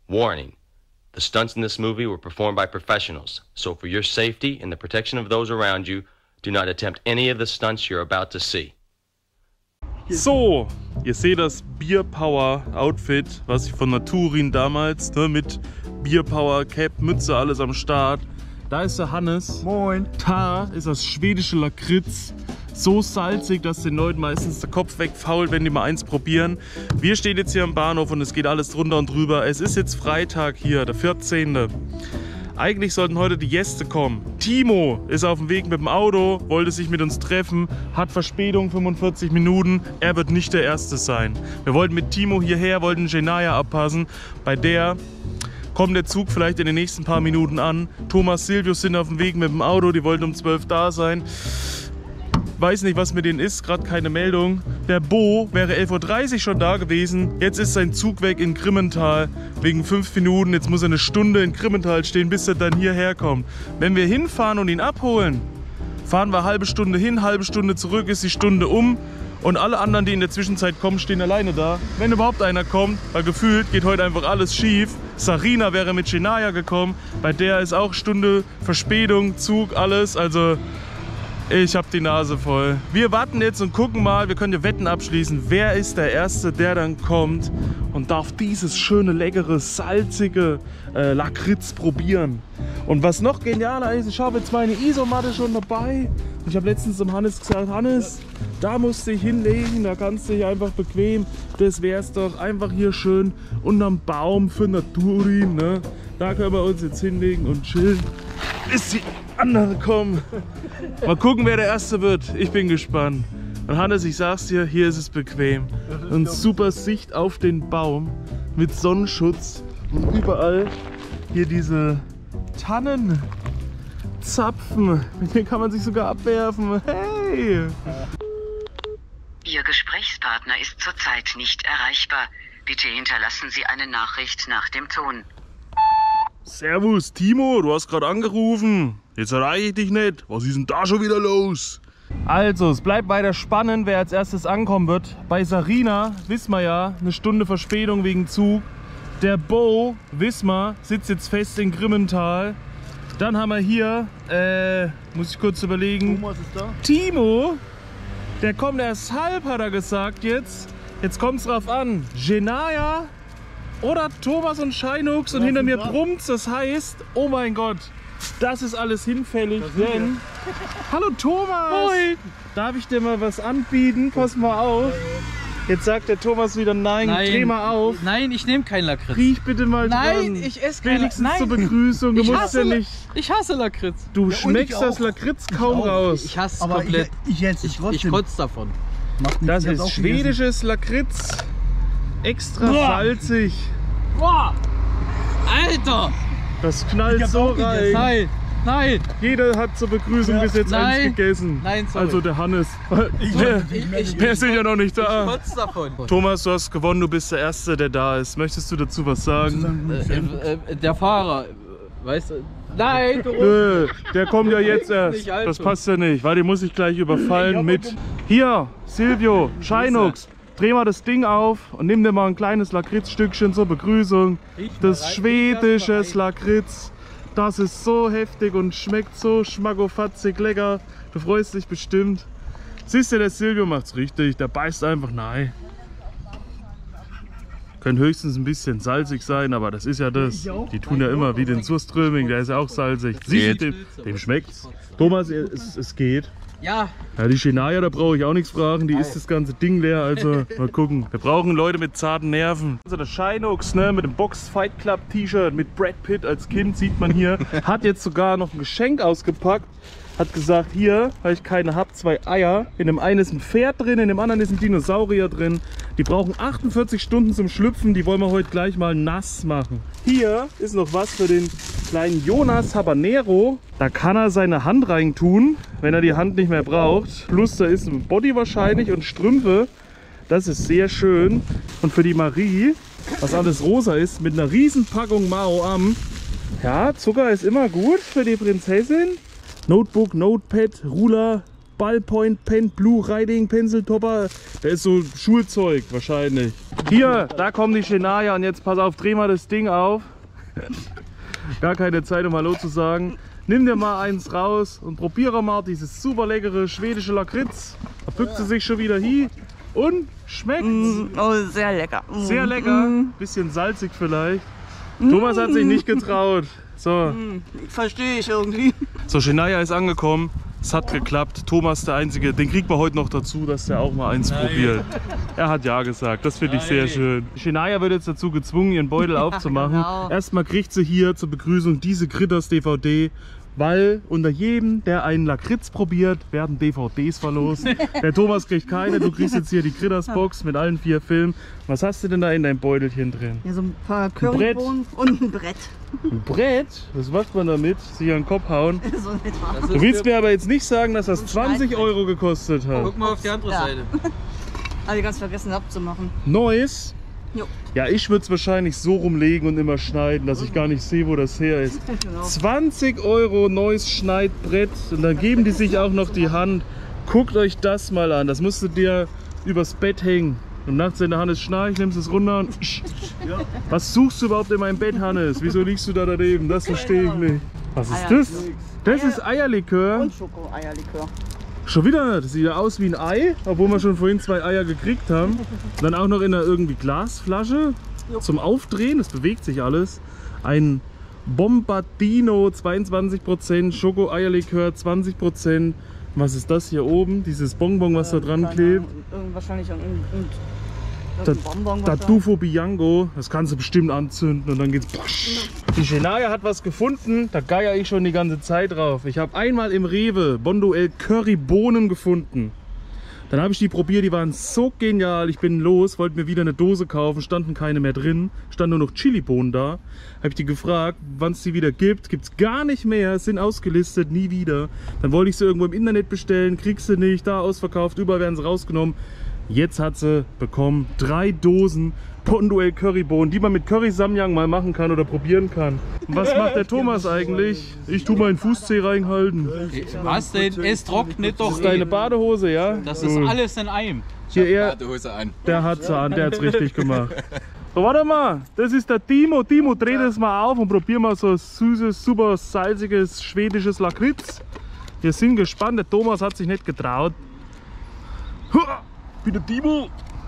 Warning. The stunts in this movie were performed by professionals, so for your safety and the protection of those around you, do not attempt any of the stunts you're about to see. So, ihr seht das Beer Power Outfit, was ich von Naturin damals, ne, mit Beer Power, Cap, Mütze, alles am Start. Da ist der Hannes. Moin. Da ist das schwedische Lakritz. So salzig, dass den Leuten meistens der Kopf wegfault, wenn die mal eins probieren. Wir stehen jetzt hier am Bahnhof und es geht alles drunter und drüber. Es ist jetzt Freitag hier, der 14. Eigentlich sollten heute die Gäste kommen. Timo ist auf dem Weg mit dem Auto, wollte sich mit uns treffen, hat Verspätung 45 Minuten. Er wird nicht der Erste sein. Wir wollten mit Timo hierher, wollten Genaya abpassen. Bei der kommt der Zug vielleicht in den nächsten paar Minuten an. Thomas, Silvius sind auf dem Weg mit dem Auto, die wollten um 12 da sein. Weiß nicht, was mit denen ist, gerade keine Meldung. Der Bo wäre 11:30 Uhr schon da gewesen. Jetzt ist sein Zug weg in Grimmental wegen 5 Minuten. Jetzt muss er eine Stunde in Grimmental stehen, bis er dann hierher kommt. Wenn wir hinfahren und ihn abholen, fahren wir halbe Stunde hin, halbe Stunde zurück, ist die Stunde um. Und alle anderen, die in der Zwischenzeit kommen, stehen alleine da. Wenn überhaupt einer kommt, weil gefühlt geht heute einfach alles schief. Sarina wäre mit Genaya gekommen. Bei der ist auch Stunde Verspätung, Zug, alles. Also ich habe die Nase voll. Wir warten jetzt und gucken mal, wir können ja Wetten abschließen. Wer ist der Erste, der dann kommt und darf dieses schöne, leckere, salzige Lakritz probieren. Und was noch genialer ist, ich habe jetzt meine Isomatte schon dabei. Und ich habe letztens zum Hannes gesagt, Hannes, da musst du dich hinlegen, da kannst du dich einfach bequem, das wär's doch, einfach hier schön unterm Baum für Naturin, ne? Da können wir uns jetzt hinlegen und chillen, bis die anderen kommen. Mal gucken, wer der Erste wird. Ich bin gespannt. Und Hannes, ich sag's dir, hier ist es bequem. Und super Sicht auf den Baum mit Sonnenschutz und überall hier diese Tannenzapfen. Mit denen kann man sich sogar abwerfen. Hey! Ihr Gesprächspartner ist zurzeit nicht erreichbar. Bitte hinterlassen Sie eine Nachricht nach dem Ton. Servus, Timo, du hast gerade angerufen. Jetzt erreiche ich dich nicht. Was ist denn da schon wieder los? Also, es bleibt weiter spannend, wer als erstes ankommen wird. Bei Sarina, wissen wir ja, eine Stunde Verspätung wegen Zug. Der Bo, wissen wir, sitzt jetzt fest in Grimmental. Dann haben wir hier, muss ich kurz überlegen, Thomas ist da. Timo, der kommt erst halb, hat er gesagt jetzt. Jetzt kommt es drauf an, Genaya oder Thomas und Scheinux und hinter mir brummt's, das heißt, oh mein Gott, das ist alles hinfällig, denn... Hallo Thomas! Moin! Darf ich dir mal was anbieten? Pass mal auf. Jetzt sagt der Thomas wieder nein, dreh mal auf. Nein, ich nehme keinen Lakritz. Riech bitte mal dran. Nein, ich esse keinen Lakritz. Wenigstens zur Begrüßung, du musst ja nicht... Ich hasse Lakritz. Du schmeckst das Lakritz kaum raus. Ich hasse es Aber komplett. ich kotze davon. Das ist schwedisches Lakritz. Extra salzig. Boah! Alter! Das knallt so rein. Nein! Nein! Jeder hat zur Begrüßung bis jetzt eins gegessen. Nein, sorry. Also der Hannes. Wir sind ja noch nicht da. Ich kotze davon. Thomas, du hast gewonnen, du bist der Erste, der da ist. Möchtest du dazu was sagen? Der Fahrer, weißt du? Nein! Nö, der kommt ja jetzt erst. Das passt ja nicht, weil den muss ich gleich überfallen mit... Hier, Silvio, Scheinux. Dreh mal das Ding auf und nimm dir mal ein kleines Lakritzstückchen zur Begrüßung. Das schwedisches Lakritz. Das ist so heftig und schmeckt so schmackofatzig lecker. Du freust dich bestimmt. Siehst du, der Silvio macht's richtig. Der beißt einfach nein. Können höchstens ein bisschen salzig sein, aber das ist ja das. Die tun ja immer wie den Surströmming, der ist ja auch salzig. Siehst du, dem schmeckt's. Thomas, es geht. Ja. Ja, die Genaya, da brauche ich auch nichts fragen, die isst das ganze Ding leer, also mal gucken. Wir brauchen Leute mit zarten Nerven. Also der Scheinux, ne, mit dem Box Fight Club T-Shirt mit Brad Pitt als Kind, sieht man hier, hat jetzt sogar noch ein Geschenk ausgepackt. Hat gesagt, hier, weil ich keine habe, 2 Eier. In dem einen ist ein Pferd drin, in dem anderen ist ein Dinosaurier drin. Die brauchen 48 Stunden zum Schlüpfen, die wollen wir heute gleich mal nass machen. Hier ist noch was für den kleinen Jonas Habanero. Da kann er seine Hand rein tun, wenn er die Hand nicht mehr braucht. Plus da ist ein Body wahrscheinlich und Strümpfe. Das ist sehr schön. Und für die Marie, was alles rosa ist, mit einer riesen Packung Mao Am. Ja, Zucker ist immer gut für die Prinzessin. Notebook, Notepad, Ruler, Ballpoint Pen, Blue Riding Pencil Topper. Der ist so Schulzeug wahrscheinlich. Hier, da kommen die Shania und jetzt pass auf, dreh mal das Ding auf. Gar keine Zeit, um Hallo zu sagen. Nimm dir mal eins raus und probiere mal dieses super leckere schwedische Lakritz. Da bückt sie sich schon wieder hier und schmeckt. Oh, sehr lecker. Sehr lecker, bisschen salzig vielleicht. Thomas hat sich nicht getraut. So. Verstehe ich irgendwie. So, Shania ist angekommen. Es hat geklappt. Thomas der Einzige. Den kriegt man heute noch dazu, dass der auch mal eins probiert. Er hat ja gesagt. Das finde ich sehr schön. Shania wird jetzt dazu gezwungen, ihren Beutel aufzumachen. Genau. Erstmal kriegt sie hier zur Begrüßung diese Critters DVD. Weil unter jedem, der einen Lakritz probiert, werden DVDs verlost. Der Thomas kriegt keine, du kriegst jetzt hier die Critters-Box mit allen 4 Filmen. Was hast du denn da in deinem Beutelchen drin? Ja, so ein paar Currybohnen und ein Brett. Ein Brett? Was macht man damit? Sich an den Kopf hauen? So in etwa. Du willst mir aber jetzt nicht sagen, dass das 20 € gekostet hat. Guck mal auf die andere Seite. Habe ich ganz vergessen abzumachen. Neues? Jo. Ja, ich würde es wahrscheinlich so rumlegen und immer schneiden, dass ich gar nicht sehe, wo das her ist. Genau. 20 € neues Schneidbrett und dann geben die sich auch noch die Hand. Guckt euch das mal an, das musst du dir übers Bett hängen. Und nachts, wenn der Hannes schnarcht, nimmst du es runter und... Was suchst du überhaupt in meinem Bett, Hannes? Wieso liegst du da daneben? Das verstehe ich nicht. Was ist das? Das ist Eierlikör. Und Schoko-Eierlikör. Schon wieder, das sieht ja aus wie ein Ei, obwohl wir schon vorhin 2 Eier gekriegt haben. Und dann auch noch in einer irgendwie Glasflasche zum Aufdrehen, das bewegt sich alles. Ein Bombardino 22%, Schoko-Eierlikör 20%. Was ist das hier oben? Dieses Bonbon, was da dran klebt? Wahrscheinlich ein Bonbon. Tartufo Bianco, das kannst du bestimmt anzünden und dann geht's. Die Shania hat was gefunden, da geier ich schon die ganze Zeit drauf. Ich habe einmal im Rewe Bonduelle Currybohnen gefunden. Dann habe ich die probiert, die waren so genial. Ich bin los, wollte mir wieder eine Dose kaufen, standen keine mehr drin, stand nur noch Chilibohnen da. Habe ich die gefragt, wann es die wieder gibt. Gibt es gar nicht mehr, sind ausgelistet, nie wieder. Dann wollte ich sie irgendwo im Internet bestellen, kriegst du nicht, da ausverkauft, überall werden sie rausgenommen. Jetzt hat sie bekommen 3 Dosen Bonduelle Currybohnen, die man mit Curry Samyang mal machen kann oder probieren kann. Und was macht der Thomas eigentlich? Ich tue meinen Fußzeh reinhalten. Was denn? Es trocknet doch. Das ist deine Badehose, ja? Das ist alles in einem. Hier er, Badehose an. der hat sie an, der hat's richtig gemacht. So, warte mal, das ist der Timo. Timo, dreh das mal auf und probier mal so ein süßes, super salziges schwedisches Lakritz. Wir sind gespannt, der Thomas hat sich nicht getraut. Bitte Timo!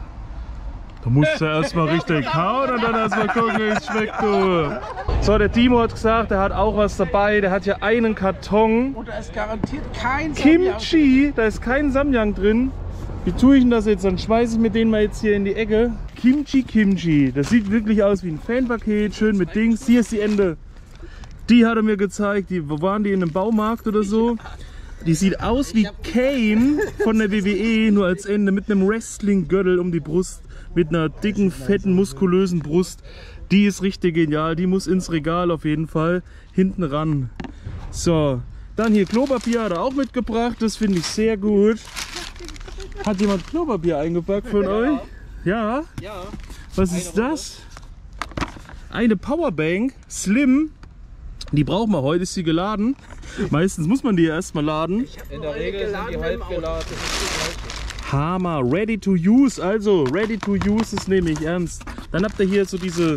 Da musst du erstmal richtig kauen und dann erstmal gucken, wie es schmeckt. Du. So, der Timo hat gesagt, er hat auch was dabei. Der hat hier einen Karton. Und da ist garantiert kein Kimchi, da ist kein Samyang drin. Wie tue ich denn das jetzt? Dann schmeiße ich mir den mal jetzt hier in die Ecke. Kimchi. Das sieht wirklich aus wie ein Fanpaket, schön mit Dings. Hier ist die Ende. Die hat er mir gezeigt. Wo waren die, in einem Baumarkt oder so? Die sieht aus wie Kane von der WWE, nur als Ende mit einem Wrestling-Gürtel um die Brust, mit einer dicken, fetten, muskulösen Brust. Die ist richtig genial, die muss ins Regal auf jeden Fall, hinten ran. So, dann hier Klopapier hat er auch mitgebracht, das finde ich sehr gut. Hat jemand Klopapier eingepackt von euch? Ja? Ja. Was ist das? Eine Powerbank, Slim. Die brauchen wir, heute ist sie geladen. Meistens muss man die erstmal laden. In der Regel sind die halb geladen. Hammer, ready to use, also ready to use ist nämlich ernst. Dann habt ihr hier so diese,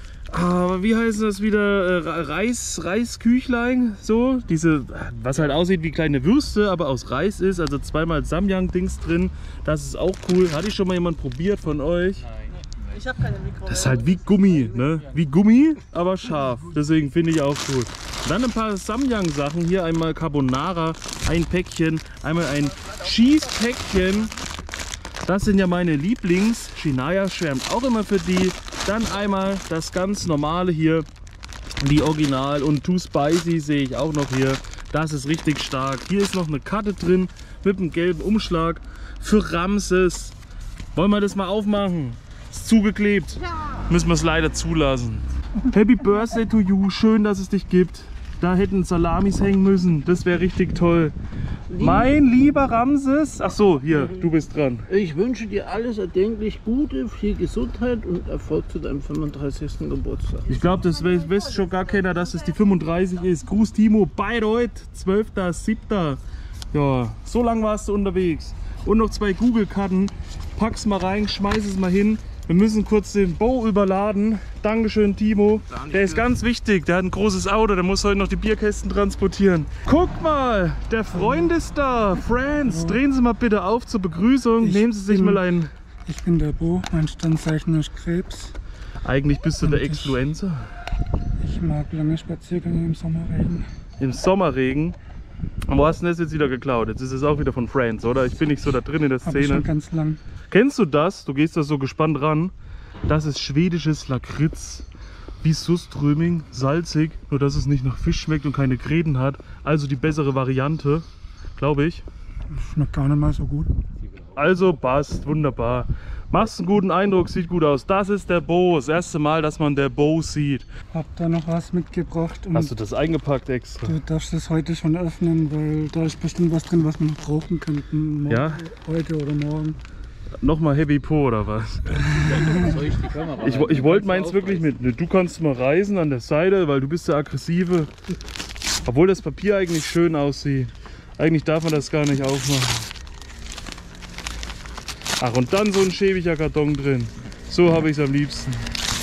wie heißt das wieder, Reisküchlein, so, diese, was halt aussieht wie kleine Würste, aber aus Reis ist, also 2-mal Samyang-Dings drin, das ist auch cool. Hatte ich schon mal jemand probiert von euch? Ich habe keine Mikrowelle. Das ist halt wie Gummi, ne? Wie Gummi, aber scharf. Deswegen finde ich auch gut. Dann ein paar Samyang-Sachen. Hier einmal Carbonara, ein Päckchen. Einmal ein Cheese-Päckchen. Das sind ja meine Lieblings. Shania schwärmt auch immer für die. Dann einmal das ganz normale hier. Die Original und Too Spicy sehe ich auch noch hier. Das ist richtig stark. Hier ist noch eine Karte drin mit einem gelben Umschlag für Ramses. Wollen wir das mal aufmachen? Ist zugeklebt. Müssen wir es leider zulassen. Happy Birthday to you. Schön, dass es dich gibt. Da hätten Salamis hängen müssen. Das wäre richtig toll. Mein lieber Ramses. Ach so, hier, du bist dran. Ich wünsche dir alles erdenklich Gute, viel Gesundheit und Erfolg zu deinem 35. Geburtstag. Ich glaube, das weiß schon gar keiner, dass es die 35 ist. Gruß Timo, Bayreuth, 12.07. Ja, so lang warst du unterwegs. Und noch 2 Google-Karten. Pack's mal rein, schmeiß es mal hin. Wir müssen kurz den Bo überladen. Dankeschön, Timo. Der ist ganz wichtig. Der hat ein großes Auto. Der muss heute noch die Bierkästen transportieren. Guck mal, der Freund ist da. Franz, drehen Sie mal bitte auf zur Begrüßung. Nehmen Sie sich mal ein... Ich bin der Bo. Mein Standzeichen ist Krebs. Eigentlich bist du der Exfluencer. Ich mag lange Spaziergänge im Sommerregen. Im Sommerregen? Und wo hast du das jetzt wieder geklaut? Jetzt ist es auch wieder von Friends, oder? Ich bin nicht so da drin in der Aber schon Szene. ganz lang. Kennst du das? Du gehst da so gespannt ran. Das ist schwedisches Lakritz. Wie Surströmming, salzig, nur dass es nicht nach Fisch schmeckt und keine Gräten hat. Also die bessere Variante, glaube ich. Schmeckt gar nicht mal so gut. Also passt, wunderbar. Machst einen guten Eindruck, sieht gut aus. Das ist der Bo, das erste Mal, dass man der Bo sieht. Hab da noch was mitgebracht und Hast du das eingepackt extra? du darfst es heute schon öffnen, weil da ist bestimmt was drin, was wir noch brauchen könnten. Ja? Heute oder morgen. Nochmal Heavy Po oder was? Soll ich die Kamera Ich wollte meins wirklich mitnehmen. Du kannst mal reisen an der Seite, weil du bist der Aggressive. Obwohl das Papier eigentlich schön aussieht. Eigentlich darf man das gar nicht aufmachen. Ach, und dann so ein schäbiger Karton drin. So habe ich es am liebsten.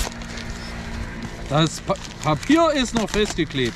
Das Papier ist noch festgeklebt.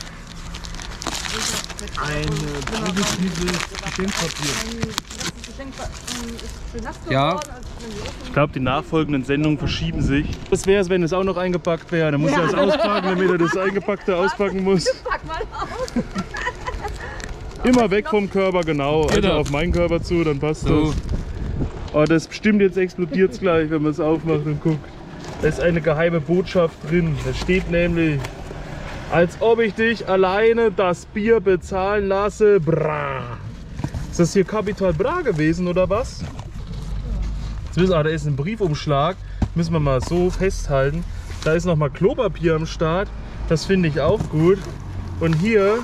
Ja. Ich glaube, die nachfolgenden Sendungen verschieben sich. Das wäre es, wenn es auch noch eingepackt wäre. Dann muss er es auspacken, damit er das Eingepackte auspacken muss. Pack mal auf. Immer weg vom Körper, genau. Also Genau. auf meinen Körper zu, dann passt So. das. Oh, das bestimmt jetzt explodiert es gleich, wenn man es aufmacht und guckt. Da ist eine geheime Botschaft drin. Da steht nämlich, als ob ich dich alleine das Bier bezahlen lasse. Bra. Ist das hier Capital Bra gewesen oder was? Jetzt wissen wir, da ist ein Briefumschlag. Müssen wir mal so festhalten. Da ist noch mal Klopapier am Start. Das finde ich auch gut. Und hier,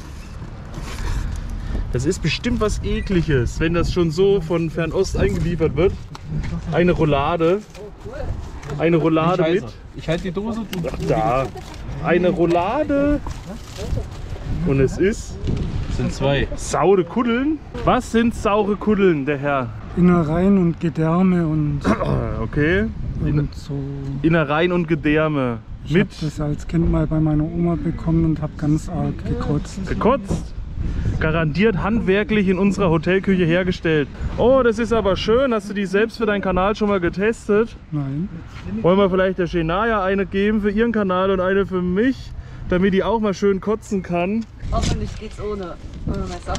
das ist bestimmt was Ekliges, wenn das schon so von Fernost eingeliefert wird. Eine Roulade. Eine Roulade mit. Ich halte die Dose. Ach, da. Eine Roulade. Und es ist Sind 2. saure Kuddeln. Was sind saure Kuddeln, der Herr? Innereien und Gedärme und, Okay. und so. Innereien und Gedärme. Ich Mit habe das als Kind mal bei meiner Oma bekommen und habe ganz arg gekotzt. gekotzt. Garantiert handwerklich in unserer Hotelküche hergestellt. Oh, das ist aber schön. Hast du die selbst für deinen Kanal schon mal getestet? Nein. Wollen wir vielleicht der Shenaya eine geben für ihren Kanal und eine für mich, damit die auch mal schön kotzen kann? Hoffentlich geht's ohne Messer.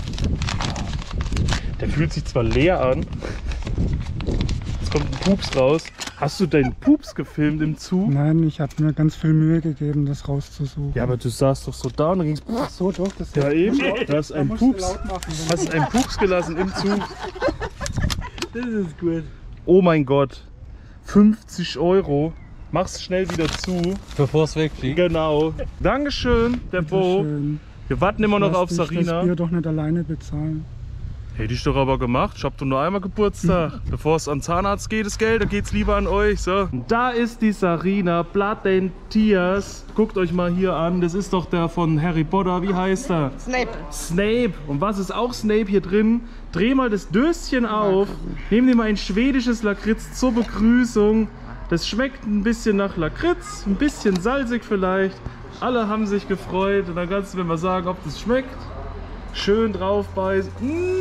Der fühlt sich zwar leer an. Jetzt kommt ein Pups raus. Hast du deinen Pups gefilmt im Zug? Nein, ich habe mir ganz viel Mühe gegeben, das rauszusuchen. Ja, aber du saßt doch so da und dann ging's. Ach so, doch, das Ja eben, du hast einen musst du Pups. laut machen. Hast einen Pups gelassen im Zug. Das ist gut. Oh mein Gott. 50 €. Mach's schnell wieder zu. Bevor es wegfliegt. Genau. Dankeschön, der Bo. Schön. Wir warten immer noch Lass auf dich Sarina. das Bier doch nicht alleine bezahlen. Hätte ich doch aber gemacht. Ich hab doch nur einmal Geburtstag. Bevor es an Zahnarzt geht, das Geld, da geht's lieber an euch. So. Da ist die Sarina, Blood and Tears. Guckt euch mal hier an. Das ist doch der von Harry Potter. Wie heißt er? Snape. Snape. Und was ist auch Snape hier drin? Dreh mal das Döschen auf. Nehm dir mal ein schwedisches Lakritz zur Begrüßung. Das schmeckt ein bisschen nach Lakritz, ein bisschen salzig vielleicht. Alle haben sich gefreut. Und dann kannst du mir mal sagen, ob das schmeckt. Schön drauf beißen.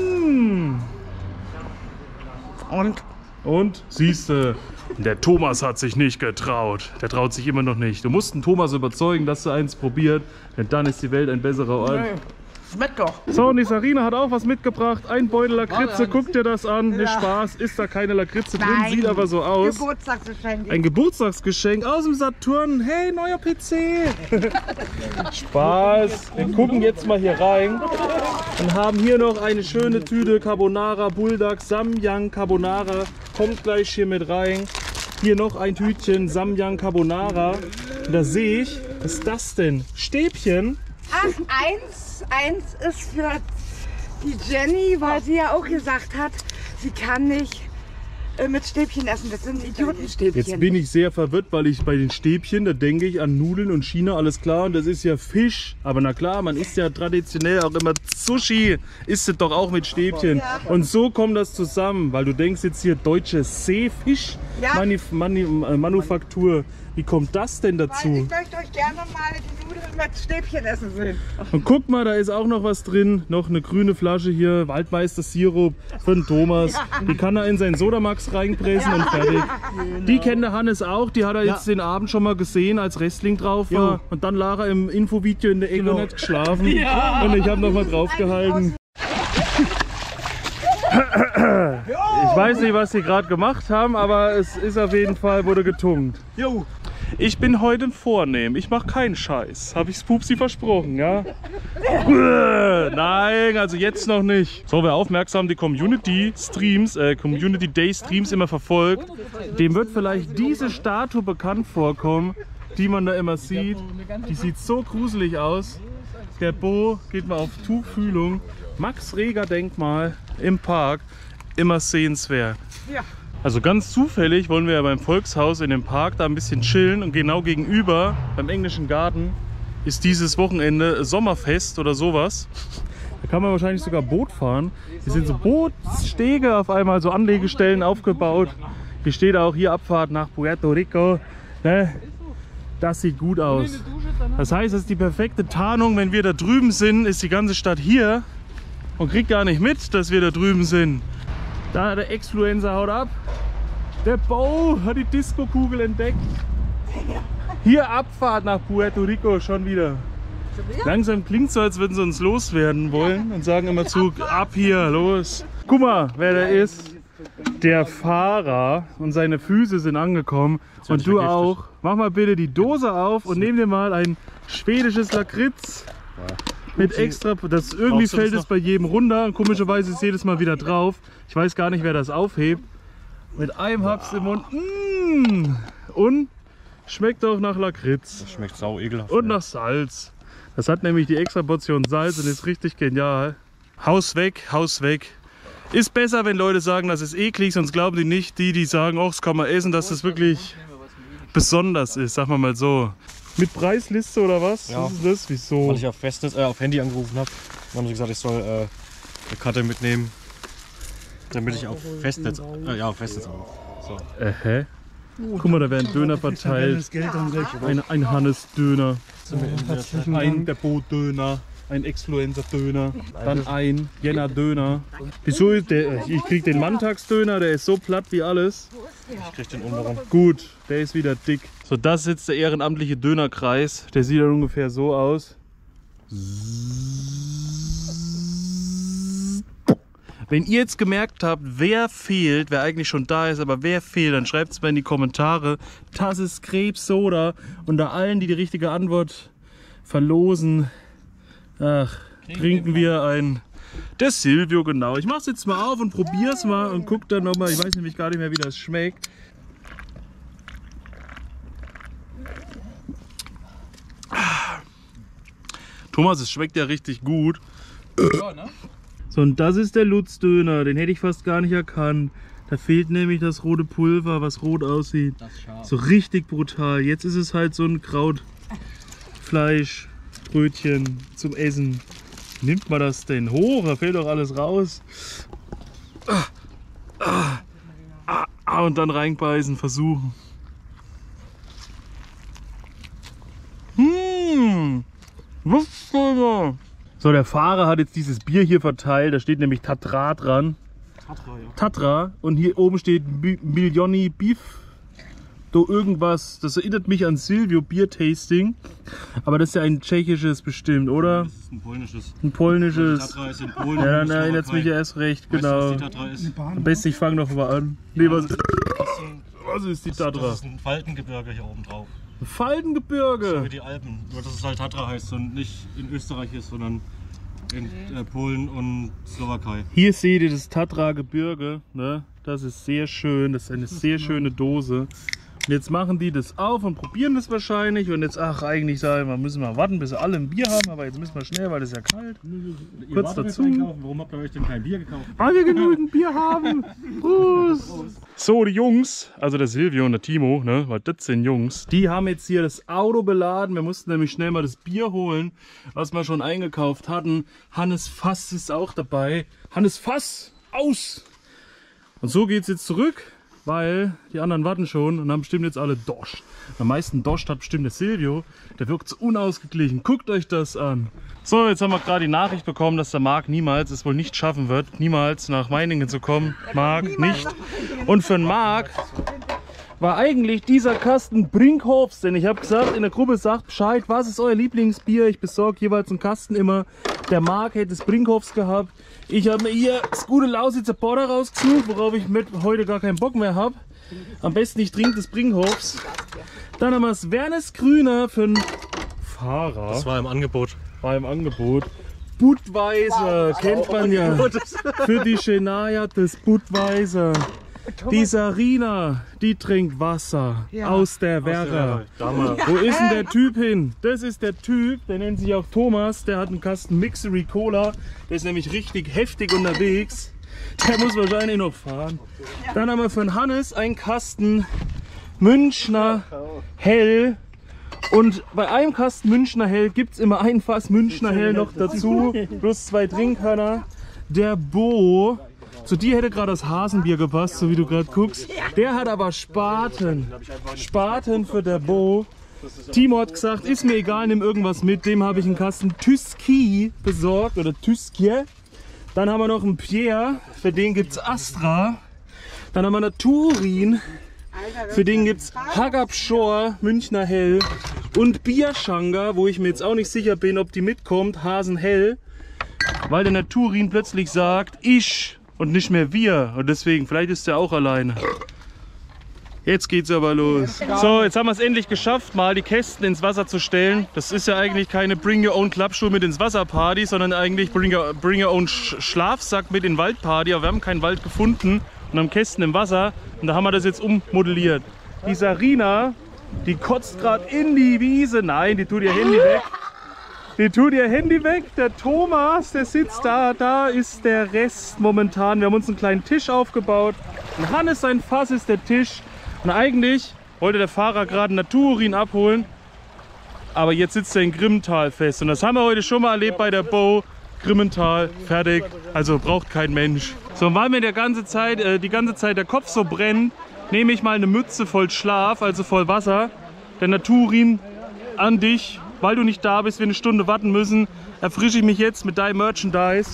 Und siehste, der Thomas hat sich nicht getraut. Der traut sich immer noch nicht. Du musst den Thomas überzeugen, dass er eins probiert, denn dann ist die Welt ein besserer Ort. Schmeckt doch. So, und die Sarina hat auch was mitgebracht. Ein Beutel Lakritze. Guck dir das an. Nicht Spaß. Ist da keine Lakritze drin. Sieht aber so aus. Geburtstagsgeschenk. Ein Geburtstagsgeschenk aus dem Saturn. Hey, neuer PC. Spaß. Wir gucken jetzt mal hier rein und haben hier noch eine schöne Tüte Carbonara Bulldog Samyang Carbonara. Kommt gleich hier mit rein. Hier noch ein Tütchen Samyang Carbonara. Und da sehe ich, was ist das denn? Stäbchen? Ach, eins ist für die Jenny, weil sie ja auch gesagt hat, sie kann nicht mit Stäbchen essen. Das sind Idiotenstäbchen. Jetzt bin ich sehr verwirrt, weil ich bei den Stäbchen, da denke ich an Nudeln und China, alles klar. Und das ist ja Fisch. Aber na klar, man isst ja traditionell auch immer Sushi. Isst es doch auch mit Stäbchen. Ja. Und so kommt das zusammen, weil du denkst jetzt hier deutsche Seefisch Manufaktur. Wie kommt das denn Weil dazu? ich möchte euch gerne mal die Nudeln mit Stäbchen essen sehen. Und guck mal, da ist auch noch was drin. Noch eine grüne Flasche hier. Waldmeister Sirup für den Thomas. Die kann er in seinen Sodamax reinpressen und fertig. Die kennt der Hannes auch. Die hat er jetzt den Abend schon mal gesehen, als Wrestling drauf war. Und dann lag er im Infovideo in der Ecke und hat geschlafen. Und ich habe noch mal drauf gehalten. Ich weiß nicht, was sie gerade gemacht haben, aber es ist auf jeden Fall, wurde getunkt. Ich bin heute vornehm, ich mache keinen Scheiß. Habe ich's Pupsi versprochen, ja? Nein, also jetzt noch nicht. So, wer aufmerksam die Community Day Streams immer verfolgt, dem wird vielleicht diese Statue bekannt vorkommen, die man da immer sieht. Die sieht so gruselig aus. Der Bo geht mal auf Tuchfühlung. Max Reger Denkmal im Park, immer sehenswert. Ja. Also ganz zufällig wollen wir ja beim Volkshaus in dem Park da ein bisschen chillen und genau gegenüber beim Englischen Garten ist dieses Wochenende Sommerfest oder sowas. Da kann man wahrscheinlich sogar Boot fahren. Hier sind so Bootsstege auf einmal, so Anlegestellen aufgebaut. Hier steht auch hier Abfahrt nach Puerto Rico. Ne? Das sieht gut aus. Das heißt, das ist die perfekte Tarnung, wenn wir da drüben sind, ist die ganze Stadt hier und kriegt gar nicht mit, dass wir da drüben sind. Da der Exfluencer haut ab. Der Bo hat die Disco-Kugel entdeckt. Hier Abfahrt nach Puerto Rico schon wieder. Langsam klingt so, als würden sie uns loswerden wollen und sagen immer zu, ab hier, los. Guck mal, wer da ist. Der Fahrer und seine Füße sind angekommen. Und du auch. Mach mal bitte die Dose auf und nimm dir mal ein schwedisches Lakritz. Mit extra, das irgendwie fällt es bei jedem runter und komischerweise ist jedes Mal wieder drauf. Ich weiß gar nicht, wer das aufhebt. Mit einem Haps im Mund. Und schmeckt auch nach Lakritz. Das schmeckt sau ekelhaft. Und nach Salz. Das hat nämlich die extra Portion Salz und ist richtig genial. Haus weg, Haus weg. Ist besser, wenn Leute sagen, das ist eklig, sonst glauben die nicht, die sagen, oh, das kann man essen, dass das wirklich besonders ist, sagen wir mal so. Mit Preisliste oder was? Ja. Was ist das? Wieso? Weil ich auf Handy angerufen habe. Dann haben sie gesagt, ich soll eine Karte mitnehmen, damit ich auf Festnetz, Festnetz so. Guck mal, da werden Döner verteilt. Ein Hannes-Döner, ein Depot-Döner, ein Exfluencer-Döner, dann ein Jänner-Döner. Wieso ist der? Ich krieg den Manntagsdöner, der ist so platt wie alles. Ich krieg den unteren. Gut, der ist wieder dick. So, das ist jetzt der ehrenamtliche Dönerkreis. Der sieht dann ungefähr so aus. Wenn ihr jetzt gemerkt habt, wer fehlt, wer eigentlich schon da ist, aber wer fehlt, dann schreibt es mal in die Kommentare. Das ist Krebssoda. Unter allen, die die richtige Antwort verlosen, trinken wir ein... Der Silvio, genau. Ich mach's jetzt mal auf und probier's mal und guck dann nochmal. Ich weiß nämlich gar nicht mehr, wie das schmeckt. Thomas, es schmeckt ja richtig gut. Ja, ne? So, und das ist der Lutz-Döner. Den hätte ich fast gar nicht erkannt. Da fehlt nämlich das rote Pulver, was rot aussieht. Das ist scharf. So richtig brutal. Jetzt ist es halt so ein Krautfleischbrötchen zum Essen. Nimmt man das denn hoch? Da fehlt doch alles raus. Und dann reinbeißen, versuchen. So, der Fahrer hat jetzt dieses Bier hier verteilt. Da steht nämlich Tatra dran. Tatra. Und hier oben steht Milioni Beef. So irgendwas, das erinnert mich an Silvio Bier-Tasting. Aber das ist ja ein tschechisches bestimmt, oder? Das ist ein polnisches. Ein polnisches. Die Tatra ist in Polen. Ja, dann erinnert es mich ja erst recht, genau. Weißt du, was die Tatra ist? Am besten ich fange noch mal an. Nee, was ist die Tatra? Das ist ein Faltengebirge hier oben drauf. Ein Faltengebirge? So wie die Alpen. Nur dass es halt Tatra heißt und nicht in Österreich ist, sondern in Polen und Slowakei. Hier seht ihr das Tatra-Gebirge. Ne? Das ist sehr schön. Das ist eine sehr schöne Dose. Und jetzt machen die das auf und probieren das wahrscheinlich. Und jetzt, ach, eigentlich sagen wir, müssen wir warten, bis sie alle ein Bier haben. Aber jetzt müssen wir schnell, weil das ist ja kalt. Kurz dazu. Warum habt ihr euch denn kein Bier gekauft? Weil wir genügend Bier haben. Prost. So, die Jungs, also der Silvio und der Timo, ne, weil das sind Jungs, die haben jetzt hier das Auto beladen. Wir mussten nämlich schnell mal das Bier holen, was wir schon eingekauft hatten. Hannes Fass ist auch dabei. Hannes Fass, aus! Und so geht's jetzt zurück, weil die anderen warten schon und haben bestimmt jetzt alle Dorscht. Am meisten Dorscht hat bestimmt der Silvio. Der wirkt so unausgeglichen. Guckt euch das an. So, jetzt haben wir gerade die Nachricht bekommen, dass der Marc niemals es wohl nicht schaffen wird, niemals nach Meiningen zu kommen. Marc nicht. Und für den Marc war eigentlich dieser Kasten Brinkhofs, denn ich habe gesagt, in der Gruppe sagt Bescheid, was ist euer Lieblingsbier? Ich besorge jeweils einen Kasten immer. Der Marc hätte es Brinkhofs gehabt. Ich habe mir hier das gute Lausitzer Porter rausgesucht, worauf ich heute gar keinen Bock mehr habe. Am besten ich trinke das Brinkhofs. Dann haben wir das Wernes Grüner für einen Fahrer. Das war im Angebot. War im Angebot. Budweiser, kennt man ja. Für die Shania das Budweiser. Die Sarina, die trinkt Wasser aus der Werra. Wo ist denn der Typ hin? Das ist der Typ, der nennt sich auch Thomas. Der hat einen Kasten Mixery Cola. Der ist nämlich richtig heftig unterwegs. Der muss wahrscheinlich noch fahren. Dann haben wir für den Hannes einen Kasten Münchner Hell. Und bei einem Kasten Münchner Hell gibt es immer ein Fass Münchner Hell noch dazu. Plus 2 Trinkhörner. Der Bo. Zu dir hätte gerade das Hasenbier gepasst, so wie du gerade guckst. Der hat aber Spaten. Spaten für der Bo. Timo hat gesagt, ist mir egal, nimm irgendwas mit. Dem habe ich einen Kasten Tüski besorgt oder Tüskje. Dann haben wir noch einen Pierre, für den gibt es Astra. Dann haben wir eine Turin, für den gibt es Hagabschor, Münchner Hell. Und Bierschanga, wo ich mir jetzt auch nicht sicher bin, ob die mitkommt, Hasenhell. Weil der Turin plötzlich sagt, ich und nicht mehr wir. Und deswegen, vielleicht ist er auch alleine. Jetzt geht's aber los. So, jetzt haben wir es endlich geschafft, mal die Kästen ins Wasser zu stellen. Das ist ja eigentlich keine Bring Your Own Klappstuhl mit ins Wasser Party, sondern eigentlich Bring Your Own Schlafsack mit in Wald Party. Aber wir haben keinen Wald gefunden und haben Kästen im Wasser. Und da haben wir das jetzt ummodelliert. Die Sarina, die kotzt gerade in die Wiese. Nein, die tut ihr Handy weg. Die tut ihr Handy weg. Der Thomas, der sitzt da. Da ist der Rest momentan. Wir haben uns einen kleinen Tisch aufgebaut. Und Hannes, sein Fass ist der Tisch. Und eigentlich wollte der Fahrer gerade einen Naturin abholen. Aber jetzt sitzt er in Grimmental fest. Und das haben wir heute schon mal erlebt bei der Bo. Grimmental, fertig. Also braucht kein Mensch. So, und weil mir die ganze Zeit der Kopf so brennt, nehme ich mal eine Mütze voll Schlaf, also voll Wasser. Der Naturin an dich. Weil du nicht da bist, wir eine Stunde warten müssen, erfrische ich mich jetzt mit deinem Merchandise.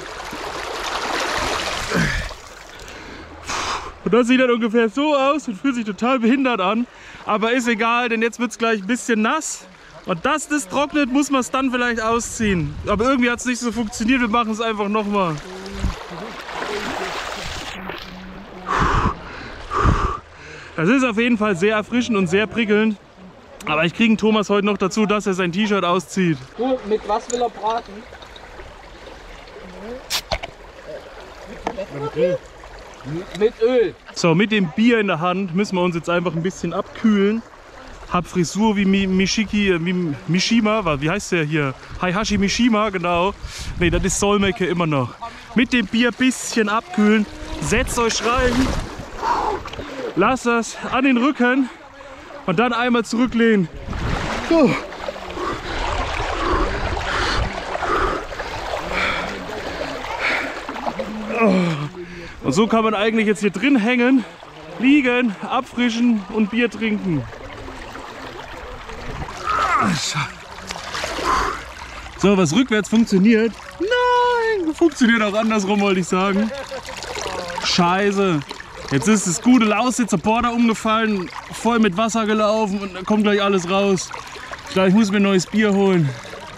Und das sieht dann ungefähr so aus und fühlt sich total behindert an. Aber ist egal, denn jetzt wird es gleich ein bisschen nass. Und dass das trocknet, muss man es dann vielleicht ausziehen. Aber irgendwie hat es nicht so funktioniert, wir machen es einfach nochmal. Das ist auf jeden Fall sehr erfrischend und sehr prickelnd. Aber ich kriege Thomas heute noch dazu, dass er sein T-Shirt auszieht. Du, mit was will er braten? Mit Öl. So, mit dem Bier in der Hand müssen wir uns jetzt einfach ein bisschen abkühlen. Hab Frisur wie Mishima, wie heißt der hier? Heihachi Mishima, genau. Ne, das ist Solmecke immer noch. Mit dem Bier ein bisschen abkühlen. Setzt euch rein. Lasst das an den Rücken. Und dann einmal zurücklehnen. So. Und so kann man eigentlich jetzt hier drin hängen, liegen, abfrischen und Bier trinken. So, was rückwärts funktioniert. Nein, funktioniert auch andersrum, wollte ich sagen. Scheiße. Jetzt ist das gute Lausitzer Porter umgefallen, voll mit Wasser gelaufen und da kommt gleich alles raus. Ich glaube, ich muss mir ein neues Bier holen.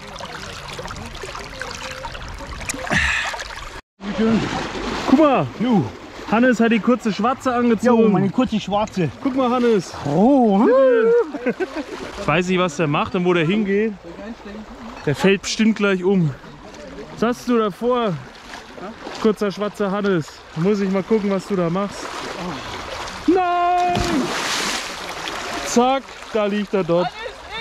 Guck mal, Hannes hat die kurze Schwarze angezogen. Jo, meine kurze Schwarze. Guck mal, Hannes. Oh. Ich weiß nicht, was der macht und wo der hingeht. Der fällt bestimmt gleich um. Was hast du da vor? Kurzer schwarzer Hannes. Da muss ich mal gucken, was du da machst. Nein! Zack, da liegt er dort.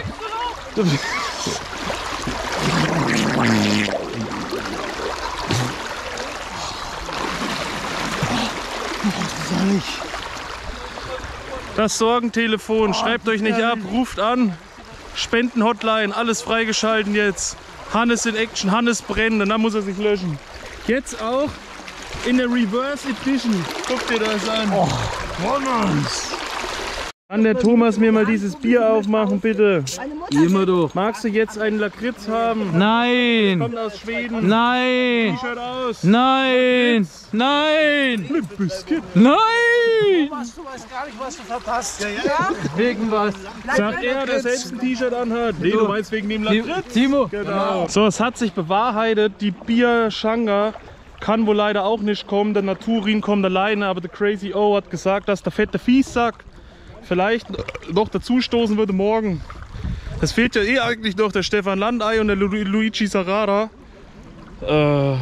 Das Sorgentelefon, schreibt euch nicht ab, ruft an. Spendenhotline, alles freigeschalten jetzt. Hannes in Action, Hannes brennt und dann muss er sich löschen. Jetzt auch in der Reverse Edition. Guck dir das an. Oh, Hannes. Kann der Thomas mir mal dieses Bier aufmachen, bitte? Immer doch. Magst du jetzt einen Lakritz haben? Nein! Kommt aus Schweden. Nein! T-Shirt aus. Nein! Nein! Limp-Bizkit. Nein! Thomas, du weißt gar nicht, was du verpasst. Ja? Wegen was? Sagt er, der selbst ein T-Shirt anhat. Nee, du meinst wegen dem Lakritz? Timo! Genau. So, es hat sich bewahrheitet, die Bierschanga kann wohl leider auch nicht kommen. Der Naturin kommt alleine, aber der Crazy O hat gesagt, dass der fette Viehsack vielleicht noch dazu stoßen würde morgen. Es fehlt ja eh eigentlich noch der Stefan Landei und der Luigi Sarada. Ja,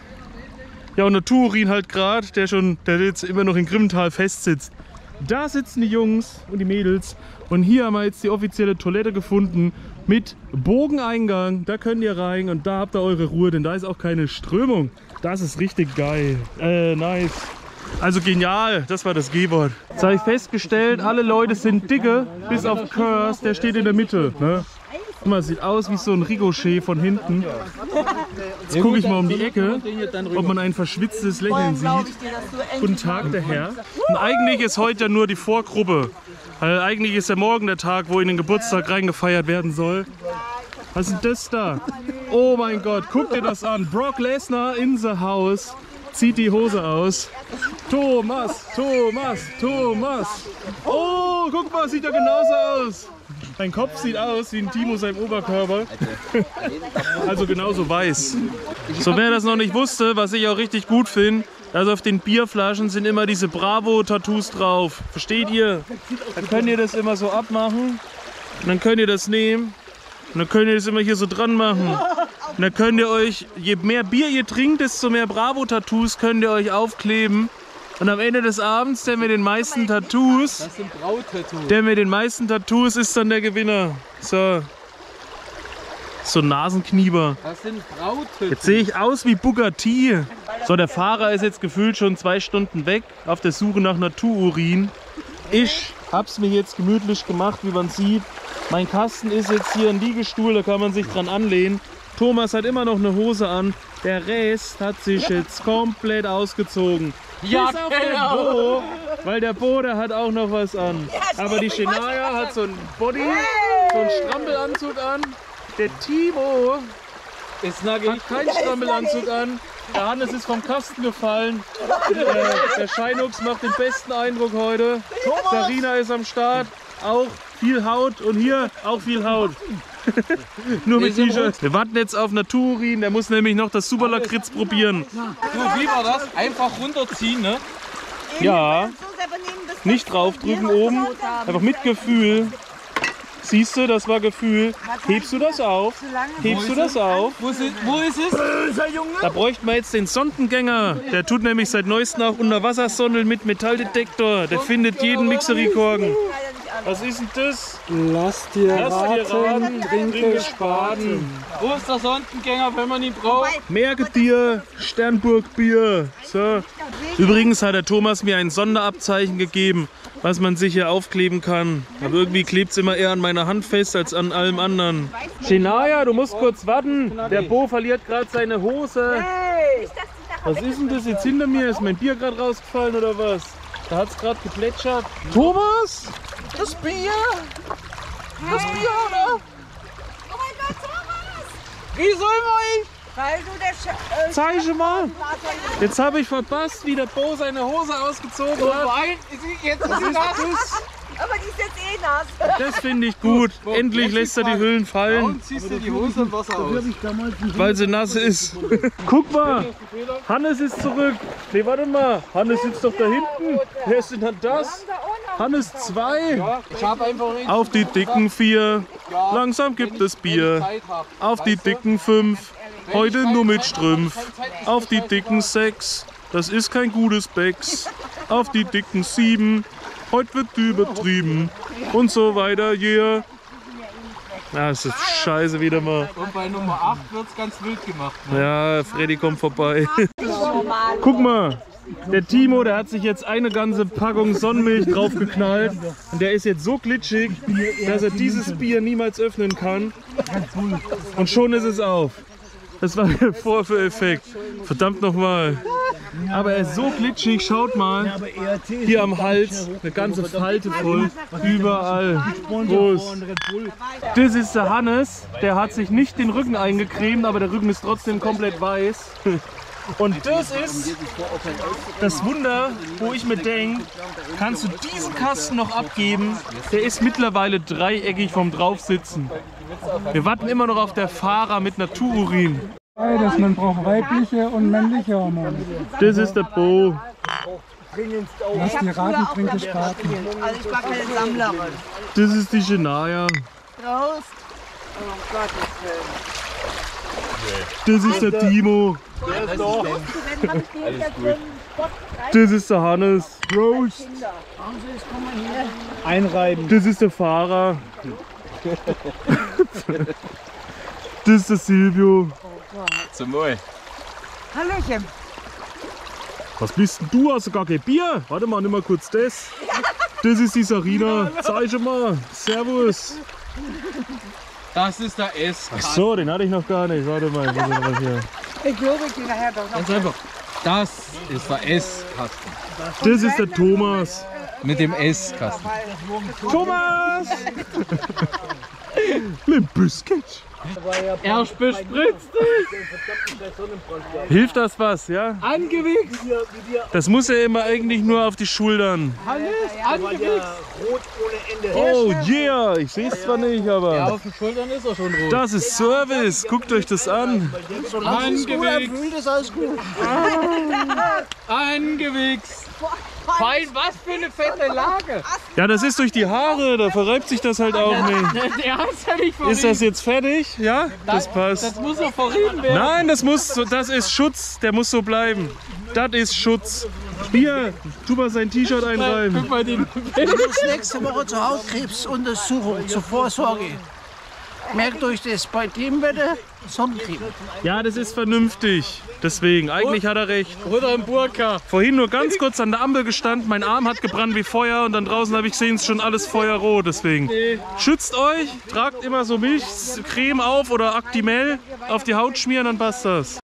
und der Turin halt gerade, der jetzt immer noch in Grimmental festsitzt. Da sitzen die Jungs und die Mädels und hier haben wir jetzt die offizielle Toilette gefunden mit Bogeneingang. Da könnt ihr rein und da habt ihr eure Ruhe, denn da ist auch keine Strömung. Das ist richtig geil. Nice. Also genial, das war das G-Wort. Jetzt habe ich festgestellt, alle Leute sind dicke, bis auf Curse, der steht in der Mitte. Ne? Guck mal, sieht aus wie so ein Ricochet von hinten. Jetzt gucke ich mal um die Ecke, ob man ein verschwitztes Lächeln sieht. Guten Tag, der Herr. Und eigentlich ist heute ja nur die Vorgruppe. Weil eigentlich ist ja morgen der Tag, wo in den Geburtstag reingefeiert werden soll. Was ist das da? Oh mein Gott, guck dir das an. Brock Lesnar in the house. Zieht die Hose aus. Thomas, Thomas, Thomas. Oh, guck mal, sieht ja genauso aus. Dein Kopf sieht aus wie ein Timo seinem Oberkörper. Also genauso weiß. So, wer das noch nicht wusste, was ich auch richtig gut finde, also auf den Bierflaschen sind immer diese Bravo-Tattoos drauf. Versteht ihr? Dann könnt ihr das immer so abmachen. Und dann könnt ihr das nehmen. Und dann könnt ihr das immer hier so dran machen. Und dann könnt ihr euch, je mehr Bier ihr trinkt, desto mehr Bravo-Tattoos könnt ihr euch aufkleben. Und am Ende des Abends, der mit den meisten Tattoos, Das sind Brautattoos. der mit den meisten Tattoos ist dann der Gewinner. So. So ein Nasenknieber. Das sind Brautattoos. Jetzt sehe ich aus wie Booker T. So, der Fahrer ist jetzt gefühlt schon 2 Stunden weg, auf der Suche nach Natururin. Ich hab's mir jetzt gemütlich gemacht, wie man sieht. Mein Kasten ist jetzt hier ein Liegestuhl, da kann man sich dran anlehnen. Thomas hat immer noch eine Hose an. Der Rest hat sich jetzt komplett ausgezogen. Ja, Bis auf den Bo, weil der Bo, der hat auch noch was an. Aber die Shania hat so ein Body, so einen Strampelanzug an. Der Timo Ist nackig. hat keinen Strampelanzug an. Der Hannes ist vom Kasten gefallen. Der Scheinux macht den besten Eindruck heute. Sarina ist am Start. Auch viel Haut und hier auch viel Haut. Nur mit T-Shirt. Wir warten jetzt auf Naturin. Der muss nämlich noch das Superlakritz probieren. Du, wie war das? Einfach runterziehen, ne? Ja, nicht draufdrücken oben. Einfach mit Gefühl. Siehst du, das war Gefühl. Hebst du das auf? Hebst du das auf? Wo ist es? Da bräuchten wir jetzt den Sondengänger. Der tut nämlich seit neuestem auch Unterwassersondeln mit Metalldetektor. Der findet jeden Mixerkorken. Was ist denn das? Lass dir raten, raten, trinke Spaten. Wo ist der Sondengänger, wenn man ihn braucht? Merke dir, Sternburg-Bier. So. Übrigens hat der Thomas mir ein Sonderabzeichen gegeben, was man sich hier aufkleben kann. Aber irgendwie klebt es immer eher an meiner Hand fest als an allem anderen. Shania, du musst kurz warten. Der Bo verliert gerade seine Hose. Was ist denn das jetzt hinter mir? Ist mein Bier gerade rausgefallen oder was? Da hat es gerade geplätschert. Thomas? Das Bier! Das Bier, oder? Oh mein Gott, Thomas! Wie soll man? Weil du der Zeige mal. Jetzt habe ich verpasst, wie der Bo seine Hose ausgezogen hat. Nein, jetzt ist sie nass. Aber die ist jetzt eh nass. Das finde ich gut. Endlich lässt er die Hüllen fallen, Warum ziehst du die Hose im Wasser aus? weil sie nass ist. Guck mal, Hannes ist zurück. Nee, warte mal, Hannes sitzt doch da hinten. Wer ist denn dann das? Hannes 2. Ich habe einfach nicht Auf die dicken 4. Langsam gibt es Bier. Zeit hab. Auf die dicken 5. Heute nur mit Strümpf. Auf die dicken 6. Das ist kein gutes Becks. Auf die dicken 7. heute wird übertrieben und so weiter, yeah. Ja, es ist scheiße wieder mal. Und bei Nummer 8 wird es ganz wild gemacht. Ne? Ja, Freddy kommt vorbei. Guck mal, der Timo, der hat sich jetzt eine ganze Packung Sonnenmilch draufgeknallt. Und der ist jetzt so glitschig, dass er dieses Bier niemals öffnen kann. Und schon ist es auf. Das war der Vorführeffekt. Verdammt nochmal. Aber er ist so glitschig, schaut mal. Hier am Hals, eine ganze Falte voll. Überall. Groß. Das ist der Hannes. Der hat sich nicht den Rücken eingecremt, aber der Rücken ist trotzdem komplett weiß. Und das ist das Wunder, wo ich mir denke, kannst du diesen Kasten noch abgeben? Der ist mittlerweile dreieckig vom Draufsitzen. Wir warten immer noch auf der Fahrer mit Natururin. Beides, man braucht weibliche und männliche Hormone. Das ist der Bo. Lass die Ratentränke starten. Also ich war keine Sammlerin. Das ist die Shania. Prost. Oh Gottes Willen. Das ist der Timo. Das ist der Hannes. Prost. Einreiben. Das ist der Fahrer. Das ist der Silvio. Zum Wohl. Hallöchen. Was bist denn du? Hast du gar kein Bier? Warte mal, nimm mal kurz das. Das ist die Sarina. Zeig schon mal. Servus. Das ist der S. Ach so, den hatte ich noch gar nicht. Warte mal. Was hier. Ich glaube, ich gehe nachher doch noch. Ganz einfach. Das ist der S-Kasten. Das ist der Thomas. Mit dem S-Kasten. Thomas! Limp Bizkit. Er bespritzt dich. Hilft das was, ja? Angewichst. Das muss ja immer eigentlich nur auf die Schultern. Alles angewichst. Oh yeah, ich sehe es zwar nicht, Ja, aber auf den Schultern ist er schon rot. das ist Service. Guckt euch das an. Angewichst. Angewichst. Fein, was für eine fette Lage. Ja, das ist durch die Haare, da verreibt sich das halt auch nicht. Der hat's ja nicht verrieben. Ist das jetzt fertig? Ja, das passt. Das muss doch verrieben werden. Nein, das ist Schutz, der muss so bleiben. Das ist Schutz. Hier, tu mal sein T-Shirt einreiben. Guck mal den. Du musst nächste Woche zur Hautkrebsuntersuchung, zur Vorsorge. Merkt euch das, bei dem Wetter Sonnencreme. Ja, das ist vernünftig. Deswegen, eigentlich hat er recht. Oder im Burka. Vorhin nur ganz kurz an der Ampel gestanden, mein Arm hat gebrannt wie Feuer und dann draußen habe ich gesehen, es ist schon alles feuerrot. Deswegen schützt euch, tragt immer so Milchcreme auf oder Actimel auf die Haut schmieren, dann passt das.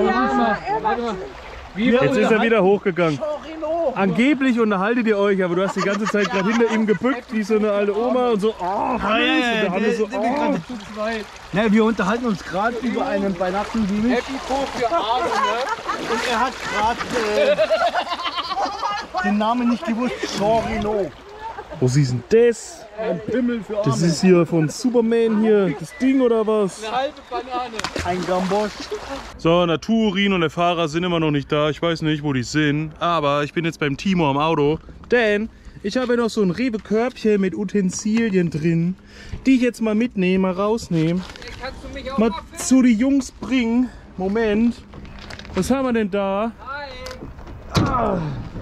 Jetzt ist er wieder hochgegangen. Angeblich unterhaltet ihr euch, aber du hast die ganze Zeit gerade hinter ihm gebückt wie so eine alte Oma und so. Oh, Hannes, und der Hannes so, oh. Ja, wir unterhalten uns gerade über einen Weihnachten wie mich. Happy Hoch für Arme, ne? Und er hat gerade den Namen nicht gewusst. Jean Reno. Wo siehst du denn das? Ein Pimmel für Arme. Das ist hier von Superman hier, das Ding oder was? Eine halbe Banane. Ein Gambosch. So, Naturin und der Fahrer sind immer noch nicht da. Ich weiß nicht, wo die sind. Aber ich bin jetzt beim Timo am Auto. Denn ich habe noch so ein Rewe-Körbchen mit Utensilien drin, die ich jetzt mal mitnehme, mal rausnehme. Kannst du mich auch Mal zu die Jungs bringen. Moment. Was haben wir denn da? Hi. Ah.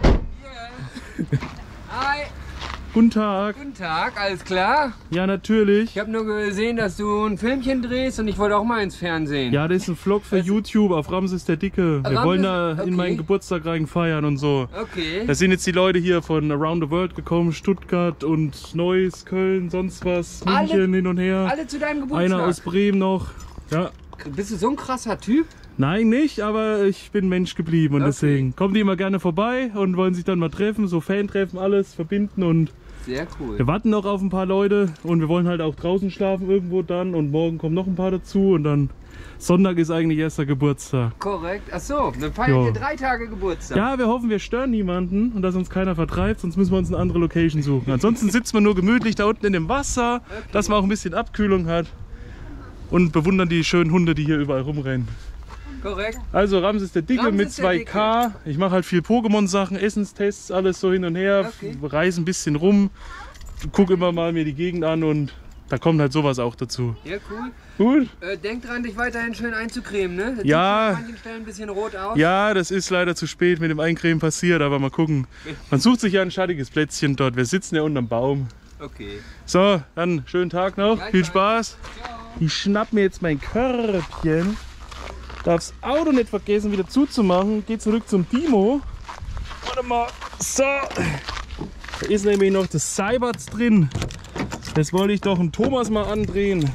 Hi. Guten Tag. Guten Tag, alles klar? Ja, natürlich. Ich habe nur gesehen, dass du ein Filmchen drehst und ich wollte auch mal ins Fernsehen. Ja, das ist ein Vlog für YouTube auf Ramses der Dicke. Wir wollen da in meinen Geburtstag rein feiern und so. Okay. Da sind jetzt die Leute hier von Around the World gekommen, Stuttgart und Neuss, Köln, sonst was, München hin und her. Alle zu deinem Geburtstag? Einer aus Bremen noch. Ja. Bist du so ein krasser Typ? Nein, nicht, aber ich bin Mensch geblieben und deswegen kommen die immer gerne vorbei und wollen sich dann mal treffen, so Fan-Treffen, alles verbinden und sehr cool. Wir warten noch auf ein paar Leute und wir wollen halt auch draußen schlafen irgendwo dann und morgen kommen noch ein paar dazu und dann Sonntag ist eigentlich erster Geburtstag. Korrekt. Achso, dann feiern wir 3 Tage Geburtstag. Ja, wir hoffen, wir stören niemanden und dass uns keiner vertreibt, sonst müssen wir uns eine andere Location suchen. Ansonsten sitzt man nur gemütlich da unten in dem Wasser, dass man auch ein bisschen Abkühlung hat und bewundern die schönen Hunde, die hier überall rumrennen. Korrekt. Also Ramses der Dicke mit 2K. Ich mache halt viel Pokémon-Sachen, Essenstests, alles so hin und her, reise ein bisschen rum, gucke immer mal mir die Gegend an und Da kommt halt sowas auch dazu. Ja, cool. Gut? Denk dran, dich weiterhin schön einzucremen, ne? Das Ja. sieht an manchen Stellen ein bisschen rot aus. Ja, das ist leider zu spät mit dem Eincremen passiert, aber mal gucken. Man sucht sich ja ein schattiges Plätzchen dort. Wir sitzen ja unterm Baum. Okay. So, dann schönen Tag noch. Viel Spaß. Ich schnapp mir jetzt mein Körbchen. Darf das Auto nicht vergessen wieder zuzumachen. Geh zurück zum Timo. Warte mal. So. Da ist nämlich noch das Seiberts drin. Das wollte ich doch dem Thomas mal andrehen.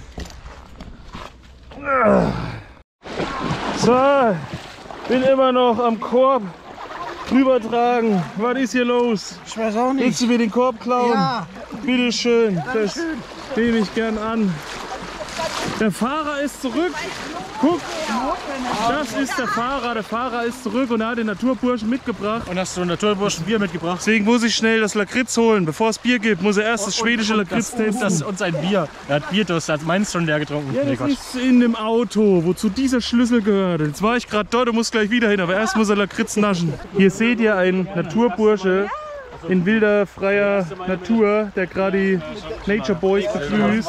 So. Bin immer noch am Korb drüber tragen. Was ist hier los? Ich weiß auch nicht. Willst du mir den Korb klauen? Ja. Bitte schön. Das Dankeschön. nehme ich gern an. Der Fahrer ist zurück. Guck, das ist der Fahrer. Der Fahrer ist zurück und er hat den Naturburschen mitgebracht. Und hast du einen Naturburschen Bier mitgebracht? Deswegen muss ich schnell das Lakritz holen. Bevor es Bier gibt, muss er erst das schwedische Lakritz testen. Das ist uns ein Bier. Er hat Bierdurst, er hat meins schon leer getrunken. Ja, Nee, das Gott. ist in dem Auto, wozu dieser Schlüssel gehört. Jetzt war ich gerade dort und muss gleich wieder hin, aber erst muss er Lakritz naschen. Hier seht ihr einen Naturbursche in wilder, freier Natur, der gerade die Nature Boys begrüßt.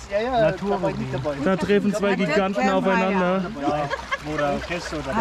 Da treffen zwei Giganten aufeinander. Oder Käse oder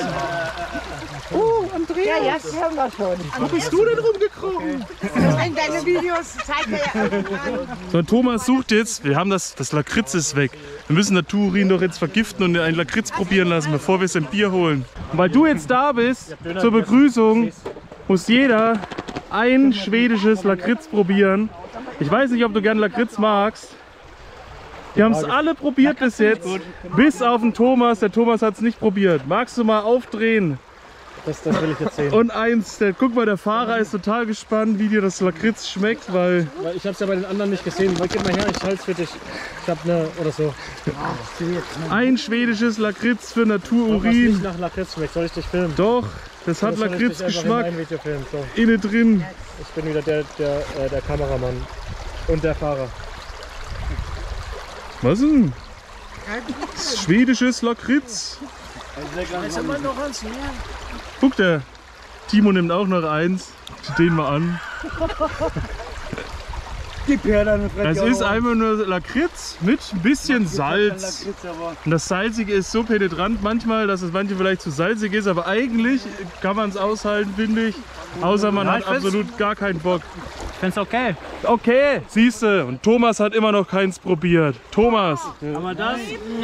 Oh, Andreas. Ja, ja, das haben wir schon. Wo bist du denn rumgekrochen? In deine Videos zeigt er ja irgendwann. So, Thomas sucht jetzt, wir haben das Lakritz ist weg. Wir müssen Naturin doch jetzt vergiften und ein Lakritz probieren lassen, bevor wir es im Bier holen. Und weil du jetzt da bist, zur Begrüßung, muss jeder ein schwedisches Lakritz probieren. Ich weiß nicht, ob du gern Lakritz magst. Die haben es alle probiert bis jetzt, bis auf den Thomas. Der Thomas hat es nicht probiert. Magst du mal aufdrehen? Das will ich jetzt sehen. Und eins, guck mal, der Fahrer ist total gespannt, wie dir das Lakritz schmeckt, weil... Weil ich hab's ja bei den anderen nicht gesehen. Gib mal her, ich halte für dich. Ich hab eine oder so. Ein schwedisches Lakritz für Was Natururin. nicht nach Lakritz schmeckt. Soll ich dich filmen? Doch, das hat Oder soll ich dich einfach Lakritzgeschmack in ein Video filmen? So. innen drin. Ich bin wieder der Kameramann. Und der Fahrer. Was denn? Schwedisches Lakritz. Jetzt haben wir noch eins mehr. Guck, der Timo nimmt auch noch eins. Den mal an. Gib her deine Das ist einfach nur Lakritz mit ein bisschen Salz. Und das Salzige ist so penetrant manchmal, dass es manche vielleicht zu salzig ist, aber eigentlich kann man es aushalten, finde ich. Außer man hat absolut gar keinen Bock. Ich find's okay. Okay, siehste. Und Thomas hat immer noch keins probiert. Thomas. Aber das,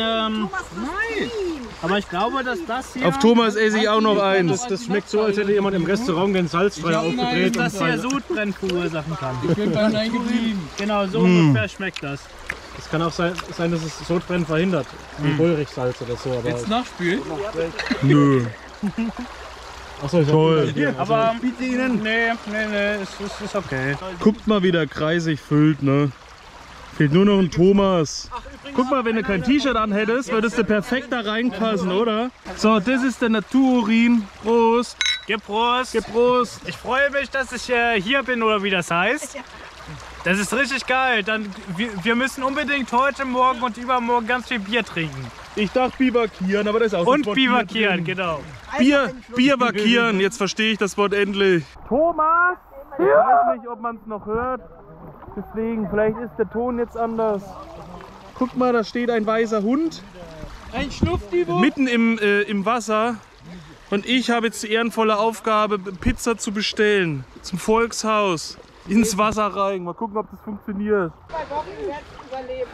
aber ich glaube, dass das hier... Auf Thomas esse ich auch noch eins. Das schmeckt so, als hätte jemand im Restaurant den Salzstreuer aufgedreht. Das hier Sodbrennen verursachen kann. Ich bin beim Nein geblieben. Genau, so ungefähr schmeckt das. Es kann auch sein, dass es Sodbrennen verhindert. Wie Bullrichsalz oder so. Aber Jetzt nachspülen? Nö. Achso, Toll. Aber bitte Ihnen. Nee, es ist okay. Guckt mal, wie der Kreis sich füllt, ne? Fehlt nur noch ein Thomas. Guck mal, wenn du kein T-Shirt anhättest, würdest du perfekt da reinpassen, oder? So, das ist der Natururin. Prost. Gib Prost. Gib Prost. Ich freue mich, dass ich hier bin oder wie das heißt. Das ist richtig geil. Wir müssen unbedingt heute, morgen und übermorgen ganz viel Bier trinken. Ich dachte bivakieren, aber das ist auch Und das Wort bivakieren, Bier drin. genau. Biervakieren, jetzt verstehe ich das Wort endlich. Thomas! Ich weiß nicht, ob man es noch hört. Deswegen, vielleicht ist der Ton jetzt anders. Guck mal, da steht ein weißer Hund. Ein Schnufti-Wo? Mitten im Wasser. Und ich habe jetzt die ehrenvolle Aufgabe, Pizza zu bestellen. Zum Volkshaus. Ins Wasser rein. Mal gucken, ob das funktioniert. 2 Wochen werden überleben.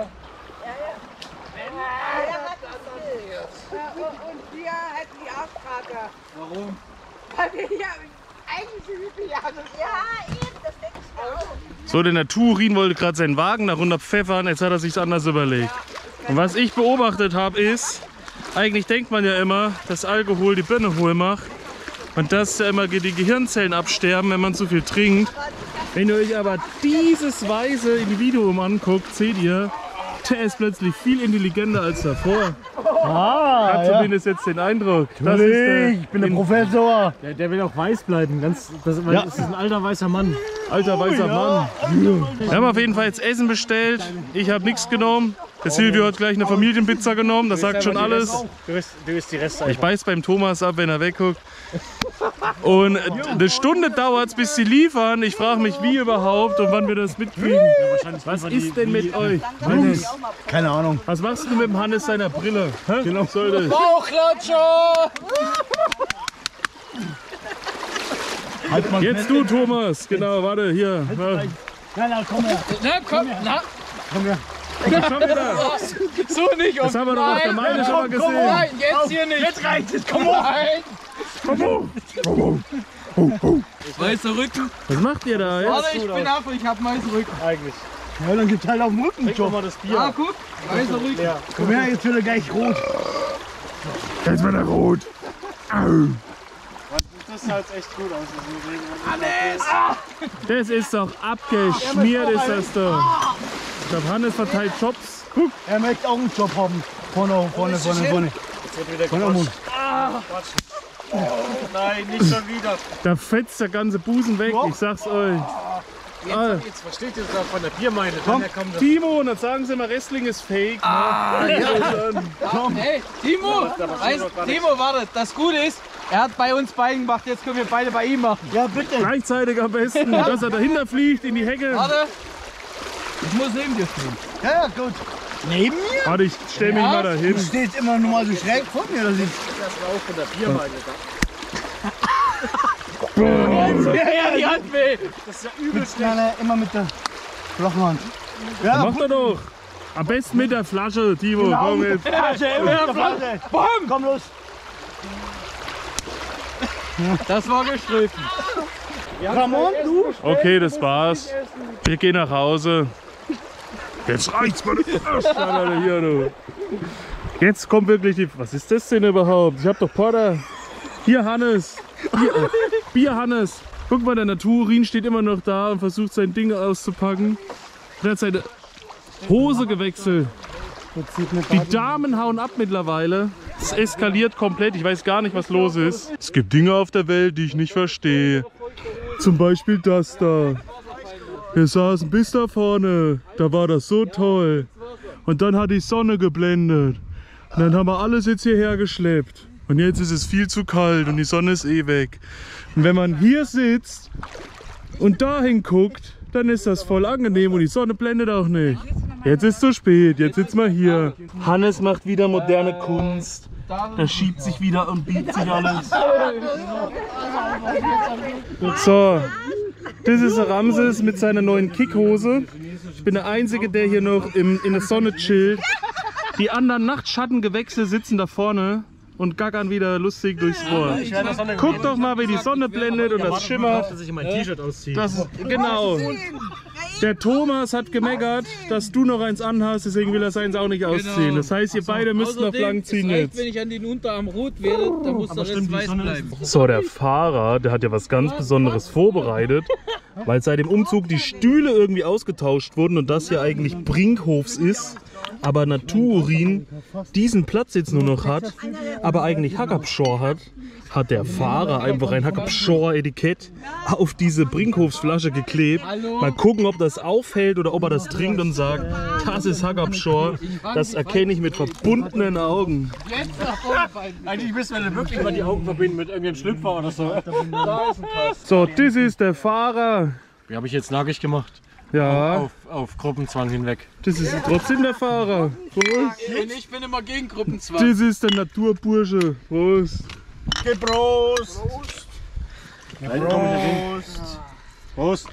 Und wir hätten die Auftragger. Warum? Weil wir ja eigentlich üblich haben. Ja, eben, das denke ich auch. So, der Naturin wollte gerade seinen Wagen da runter pfeffern. Jetzt hat er sich anders überlegt. Und was ich beobachtet habe ist, eigentlich denkt man ja immer, dass Alkohol die Birne hohl macht. Und dass ja immer die Gehirnzellen absterben, wenn man zu viel trinkt. Wenn ihr euch aber dieses Weiße in die Video anguckt, seht ihr, der ist plötzlich viel intelligenter als davor. Hat zumindest jetzt den Eindruck. Das ist ich bin der Professor. Der will auch weiß bleiben. Das ist ein alter weißer Mann. Alter weißer Mann. Wir haben auf jeden Fall jetzt Essen bestellt. Ich habe nichts genommen. Der Silvio hat gleich eine Familienpizza genommen, das sagt schon alles. Du isst die Reste. Ich beiß beim Thomas ab, wenn er wegguckt. Und eine Stunde dauert es, bis sie liefern. Ich frage mich, wie überhaupt und wann wir das mitkriegen. Was ist denn mit euch? Hannes? Keine Ahnung. Was machst du mit dem Hannes seiner Brille? Hä? Genau. Soll das? Bauchklatscher! Jetzt du, Thomas. Genau, warte, hier. Na, komm her. Na, komm, na. Komm her. Schon wieder. So nicht. Das haben wir doch auf der Meile schon mal gesehen. Nein, jetzt hier nicht. Jetzt reicht es. Komm hoch. Weißer Rücken. Was macht ihr da jetzt? Warte, ich bin ab und ich hab weißen Rücken. Eigentlich. Ja, dann gibt's halt auf dem Rücken. Trink doch mal das Bier. Ah, guck. Weißer Rücken. Ja. Komm her, jetzt wird er gleich rot. Jetzt wird er rot. Das sah jetzt echt gut aus. Das ist doch abgeschmiert, ist das doch. Ich glaube, Hannes verteilt Jobs. Guck. Er möchte auch einen Job haben. Vorne. Jetzt wird wieder gequatscht. Oh, nein, nicht schon wieder. Da fetzt der ganze Busen weg, ich sag's euch. Jetzt versteht ihr das von der Biermeile. Timo, und dann sagen sie immer, Wrestling ist fake. Hey, Timo! Timo, warte, das Gute ist, er hat bei uns beiden gemacht, jetzt können wir beide bei ihm machen. Ja, bitte. Gleichzeitig am besten, dass er dahinter fliegt in die Hecke. Warte! Ich muss neben dir stehen. Ja, gut. Neben mir? Warte, ich stell mich mal dahin. Du stehst immer nur mal so schräg vor mir. Das war auch von der Biermeile. Ja, die Hand weh! Das ist ja übel schlecht. Immer mit der flachen Hand. Ja, mach doch doch. Am besten mit der Flasche, Timo. Genau, Komm mit jetzt. der Flasche, immer mit der Flasche. Bam! Komm los. Das war gestriffen. Ramon, du? Okay, das war's. Wir gehen nach Hause. Jetzt reicht's mal. Hier, du. Jetzt kommt wirklich die... Was ist das denn überhaupt? Ich hab doch Porter. Hier, Hannes. Bier, Hannes. Guck mal, der Naturin steht immer noch da und versucht sein Ding auszupacken. Er hat seine Hose gewechselt. Die Damen hauen ab mittlerweile. Es eskaliert komplett. Ich weiß gar nicht, was los ist. Es gibt Dinge auf der Welt, die ich nicht verstehe. Zum Beispiel das da. Wir saßen bis da vorne. Da war das so toll. Und dann hat die Sonne geblendet. Und dann haben wir alles jetzt hierher geschleppt. Und jetzt ist es viel zu kalt und die Sonne ist eh weg. Und wenn man hier sitzt und dahin guckt, dann ist das voll angenehm und die Sonne blendet auch nicht. Jetzt ist es zu spät, jetzt sitzen wir hier. Hannes macht wieder moderne Kunst. Da schiebt sich wieder und biegt sich alles. So, das ist der Ramses mit seiner neuen Kickhose. Ich bin der Einzige, der hier noch in der Sonne chillt. Die anderen Nachtschattengewächse sitzen da vorne und gackern wieder lustig durchs Rohr. Guck doch mal, wie die Sonne blendet und das schimmert. Dass ich mein T-Shirt ausziehe. Genau. Der Thomas hat gemeckert, dass du noch eins anhast, deswegen will er seins auch nicht ausziehen. Das heißt, ihr beide müsst noch lang ziehen jetzt. Wenn ich an den Unterarm rot werde, dann muss der Rest weiß bleiben. So, der Fahrer, der hat ja was ganz Besonderes vorbereitet, weil seit dem Umzug die Stühle irgendwie ausgetauscht wurden und das hier eigentlich Brinkhofs ist, aber Naturin diesen Platz jetzt nur noch hat, aber eigentlich Hackabschor hat der Fahrer einfach ein Hackabschor-Etikett auf diese Brinkhofsflasche geklebt. Mal gucken, ob das auffällt oder ob er das trinkt und sagt, das ist Hackabschor. Das erkenne ich mit verbundenen Augen. Eigentlich müssen wir wirklich mal die Augen verbinden mit irgendeinem Schlüpfer oder so. Da ist ein Pass. So, das ist der Fahrer. Wie habe ich jetzt nackig gemacht? Ja. Auf Gruppenzwang hinweg. Das ist trotzdem der Fahrer. Prost. Ich bin immer gegen Gruppenzwang. Das ist der Naturbursche. Prost. Geh Prost. Prost. Prost.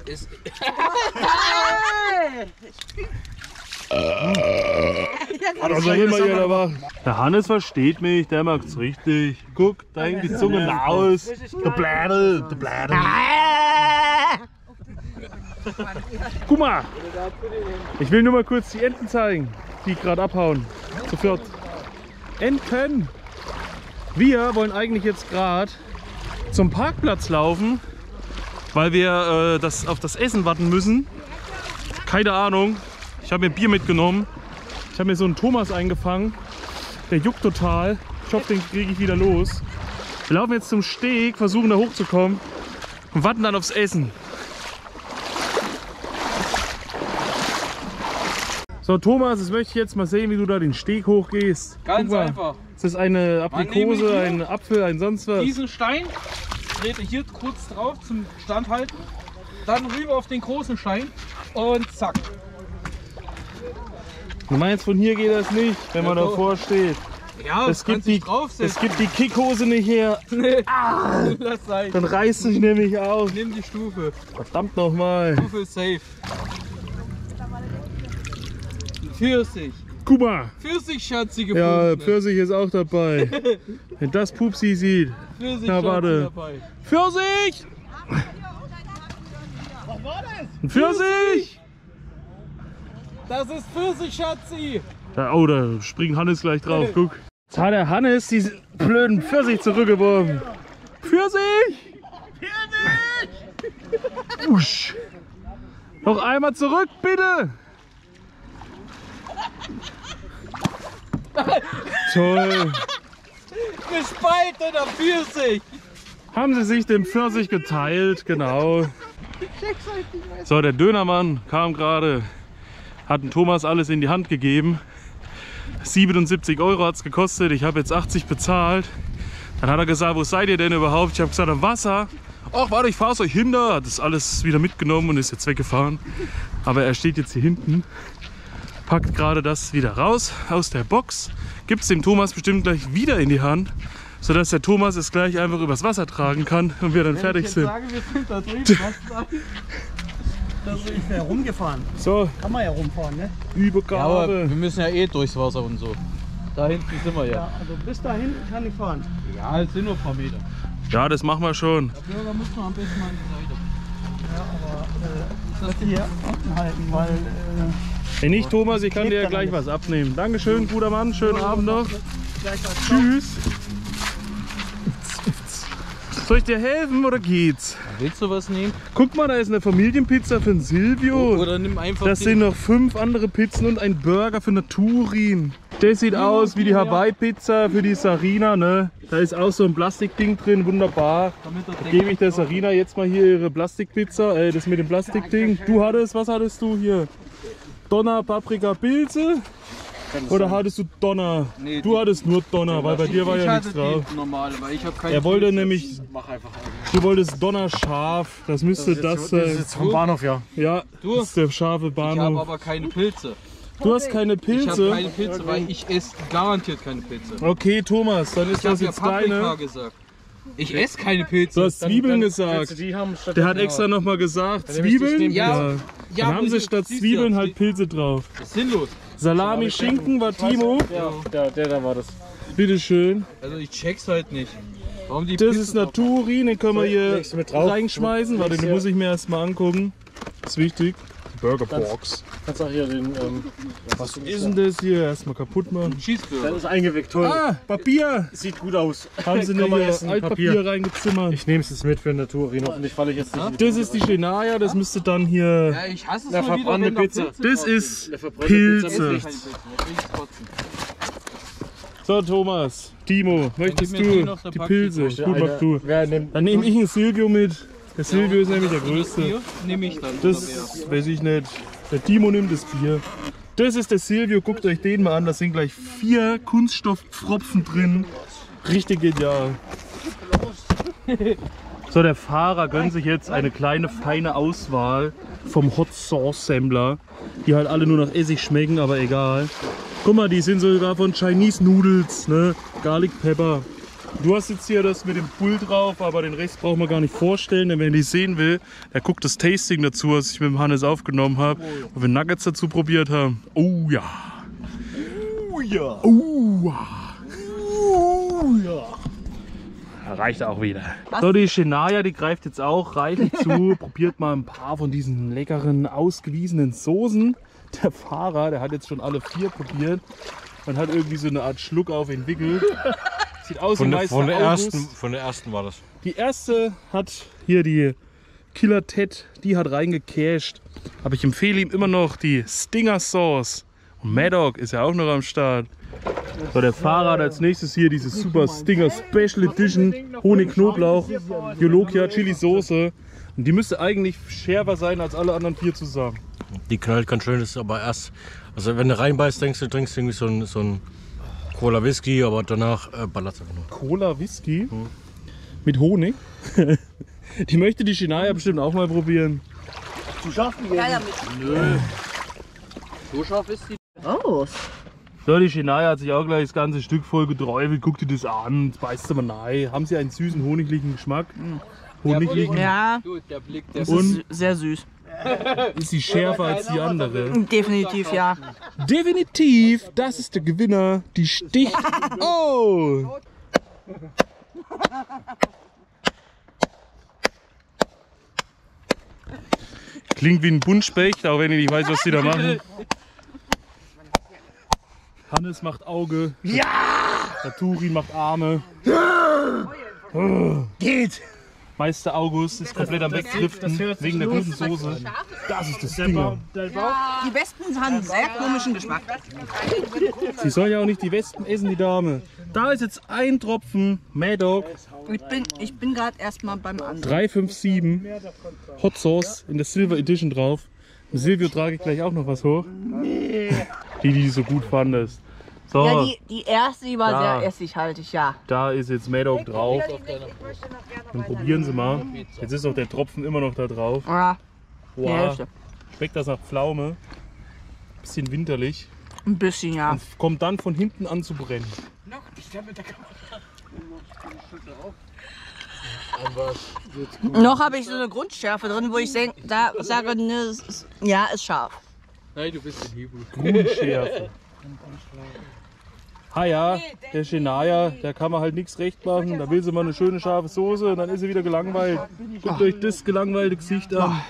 Also immer hier da war. Der Hannes versteht mich, der mag's richtig. Guck, da hängt die Zunge raus. Der Blädel, der Blädel. Guck mal, ich will nur mal kurz die Enten zeigen, die gerade abhauen. Zu viert. Enten! Wir wollen eigentlich jetzt gerade zum Parkplatz laufen, weil wir auf das Essen warten müssen. Keine Ahnung. Ich habe mir Bier mitgenommen. Ich habe mir so einen Thomas eingefangen. Der juckt total. Ich hoffe, den kriege ich wieder los. Wir laufen jetzt zum Steg, versuchen da hochzukommen und warten dann aufs Essen. So Thomas, das möchte ich jetzt mal sehen, wie du da den Steg hochgehst. Ganz einfach. Ist das eine Aprikose, ein Apfel, ein sonst was? Diesen Stein trete hier kurz drauf zum Standhalten, dann rüber auf den großen Stein und zack. Du meinst, von hier geht das nicht, wenn man davor steht? Ja, es gibt die Kickhose nicht her. Nee. Ah, Lass sein. dann reißt sich nämlich auf. Nimm die Stufe. Verdammt nochmal. Stufe ist safe. Pfirsich. Guck mal. Pfirsich, Schatzi, gefunden. Ja, Pfirsich ist auch dabei. Wenn das Pupsi sieht. Pfirsich, Na warte. dabei. Pfirsich! Was war das? Ein Pfirsich! Das ist Pfirsich, Schatzi. Da, oh, da springt Hannes gleich drauf. Guck. Jetzt hat der Hannes diesen blöden Pfirsich zurückgeworfen. Pfirsich! Pfirsich! Usch. Noch einmal zurück, bitte! Toll! Gespaltener Pfirsich! Haben sie sich den Pfirsich geteilt, genau. So, der Dönermann kam gerade, hat dem Thomas alles in die Hand gegeben. 77 € hat es gekostet, ich habe jetzt 80 bezahlt. Dann hat er gesagt, wo seid ihr denn überhaupt? Ich habe gesagt, am Wasser. Ach warte, ich fahre es euch hinter. Hat das alles wieder mitgenommen und ist jetzt weggefahren. Aber er steht jetzt hier hinten, packt gerade das wieder raus aus der Box, gibt es dem Thomas bestimmt gleich wieder in die Hand, sodass der Thomas es gleich einfach übers Wasser tragen kann und wir dann fertig sind. Wenn ich jetzt sage, wir sind da drüben, was dann? Da ist ja rumgefahren. So, Kann man ja rumfahren, ne? Übergabe. Ja, aber wir müssen ja eh durchs Wasser und so. Da hinten sind wir ja. Ja, also bis dahin kann ich fahren. Ja, es sind nur ein paar Meter. Ja, das machen wir schon. Der Bürger muss noch am besten mal an die Seite. Ja, aber das hier unten halten, weil Wenn nicht, Thomas, ich kann dir ja gleich was abnehmen. Dankeschön, guter Mann. Schönen Abend noch. Tschüss. Soll ich dir helfen oder geht's? Willst du was nehmen? Guck mal, da ist eine Familienpizza für den Silvio. Oder nimm einfach Das sind noch 5 andere Pizzen und ein Burger für Naturin. Der sieht aus wie die Hawaii-Pizza für die Sarina, ne? Da ist auch so ein Plastikding drin, wunderbar. Da gebe ich der Sarina jetzt mal hier ihre Plastikpizza, das mit dem Plastikding. Du hattest, was hattest du hier? Donner, Paprika, Pilze? Oder hattest du Donner? Nee, du hattest nur Donner, weil bei dir war ja nichts drauf. Normale, weil ich keine Er wollte Pilze. nämlich, Mach einfach du wolltest Donner scharf. Das müsste das sein. Das ist jetzt vom Bahnhof, ja. Ja, Du? das ist der scharfe Ich habe Bahnhof. aber keine Pilze. Du hast keine Ich habe Pilze? keine Pilze, weil ich esse garantiert keine Pilze. Okay, Thomas, dann ist Ich habe das ja jetzt Paprika deine. gesagt. Ich esse keine Pilze. Du hast Zwiebeln willst gesagt. du die haben statt Der hat der- extra nochmal gesagt, Dann nehme ich die Zwiebeln? Zwiebeln. Ja. Dann Ja, haben aber sie das statt siehst Zwiebeln ja. halt Pilze drauf. Das ist sinnlos. Salami, Schinken war Timo. Ja, der da war das. Bitteschön. Also ich check's halt nicht. Warum die Das Pilze ist Naturin, den können wir hier legst du mit drauf? reinschmeißen. Warte, den muss ich mir erstmal angucken. Das ist wichtig. Burgerbox. Kannst auch hier den. Was ist denn das hier? Erstmal kaputt machen. Cheeseburger. Das ist eingewickt, toll. Ah, Papier! Sieht gut aus. Haben sie Kann man hier essen, Altpapier reingezimmert. Ich nehme es jetzt mit für Naturin. Hoffentlich falle ich jetzt nicht. Das ist die Shenaya, das müsste dann hier. Ja, ich hasse es Der mal wieder, verbrannte wenn da Pizza. Pilze Das drauf sind. ist Der verbrannte Pizza. Pilze. Keine Pilze, jetzt will ich's kotzen. So, Thomas, Timo, möchtest gib mir die du noch, dann die pack ich Pilze? die Gut, mach du. Wer nimmt? Dann nehme ich einen Silvio mit. Der Silvio ist nämlich der Und das Größte. Bier nehme ich dann. Das weiß ich nicht. Der Timo nimmt das Bier. Das ist der Silvio, guckt euch den mal an. Da sind gleich 4 Kunststoffpfropfen drin. Richtig genial. So, der Fahrer gönnt sich jetzt eine kleine feine Auswahl vom Hot Sauce Sampler, die halt alle nur nach Essig schmecken, aber egal. Guck mal, die sind sogar von Chinese Noodles, ne? Garlic Pepper. Du hast jetzt hier das mit dem Pull drauf, aber den Rest brauchen wir gar nicht vorstellen, denn wenn die sehen will, der guckt das Tasting dazu, was ich mit dem Hannes aufgenommen habe, wo wir Nuggets dazu probiert haben. Oh ja. Oh ja. Oh ja. Oh ja. Reicht auch wieder. So, die Shenaya, die greift jetzt auch reichlich zu. Probiert mal ein paar von diesen leckeren, ausgewiesenen Soßen. Der Fahrer, der hat jetzt schon alle 4 probiert und hat irgendwie so eine Art Schluck auf entwickelt. Sieht aus wie Meister August. Von der ersten war das. Die erste hat hier die Killer Ted, die hat reingecasht. Aber ich empfehle ihm immer noch die Stinger Sauce. Und Maddock ist ja auch noch am Start. So, der Fahrer hat als nächstes hier diese Super Stinger Special Edition Honig Knoblauch, Jolokia Chili Soße. Und die müsste eigentlich schärfer sein als alle anderen 4 zusammen. Die knallt ganz schön, ist aber erst, also wenn du reinbeißt, denkst du trinkst irgendwie so ein Cola Whisky, aber danach ballert es einfach nur. Cola Whisky? Mit Honig? Die möchte die Shania bestimmt auch mal probieren. Zu scharf gewesen? Ja, damit. Nö. So scharf ist die. Oh. So, die Shania hat sich auch gleich das ganze Stück voll geträufelt. Guck dir das an, jetzt beißt du mal rein. Haben sie einen süßen, honiglichen Geschmack? Honiglichen? Ja, Der Blick, der das ist sehr süß. Ist sie schärfer als die andere? Definitiv, ja. Definitiv, das ist der Gewinner. Die sticht. Oh! Klingt wie ein Buntspecht, auch wenn ich nicht weiß, was die da machen. Hannes macht Auge. Ja! Der Turin macht Arme. Geht! Meister August ist komplett am Wegdriften wegen der guten Soße. Das ist das Ding. Die Wespen haben einen sehr komischen Geschmack. Sie soll ja auch nicht die Wespen essen, die Dame. Da ist jetzt ein Tropfen Mad Dog. Ich bin gerade erstmal beim anderen. 357 Hot Sauce in der Silver Edition drauf. Dem Silvio trage ich gleich auch noch was hoch. Die du so gut fandest. So, Ja, die erste, die war Da. sehr essighaltig, ja. da ist jetzt Mad Dog drauf. Dann probieren Sie mal. Jetzt ist auch der Tropfen immer noch da drauf. Ja, die Wow. Hälfte. Schmeckt das nach Pflaume. Bisschen winterlich. Ein bisschen, ja. Und kommt dann von hinten an zu brennen. Noch habe ich so eine Grundschärfe drin, wo ich da sage, ne, ist scharf. Nein, du bist in Hebel. Grundschärfe. Ah ja, der Shania, der kann man halt nichts recht machen. Da will sie mal eine schöne scharfe Soße und dann ist sie wieder gelangweilt. Guckt euch das gelangweilte Gesicht an.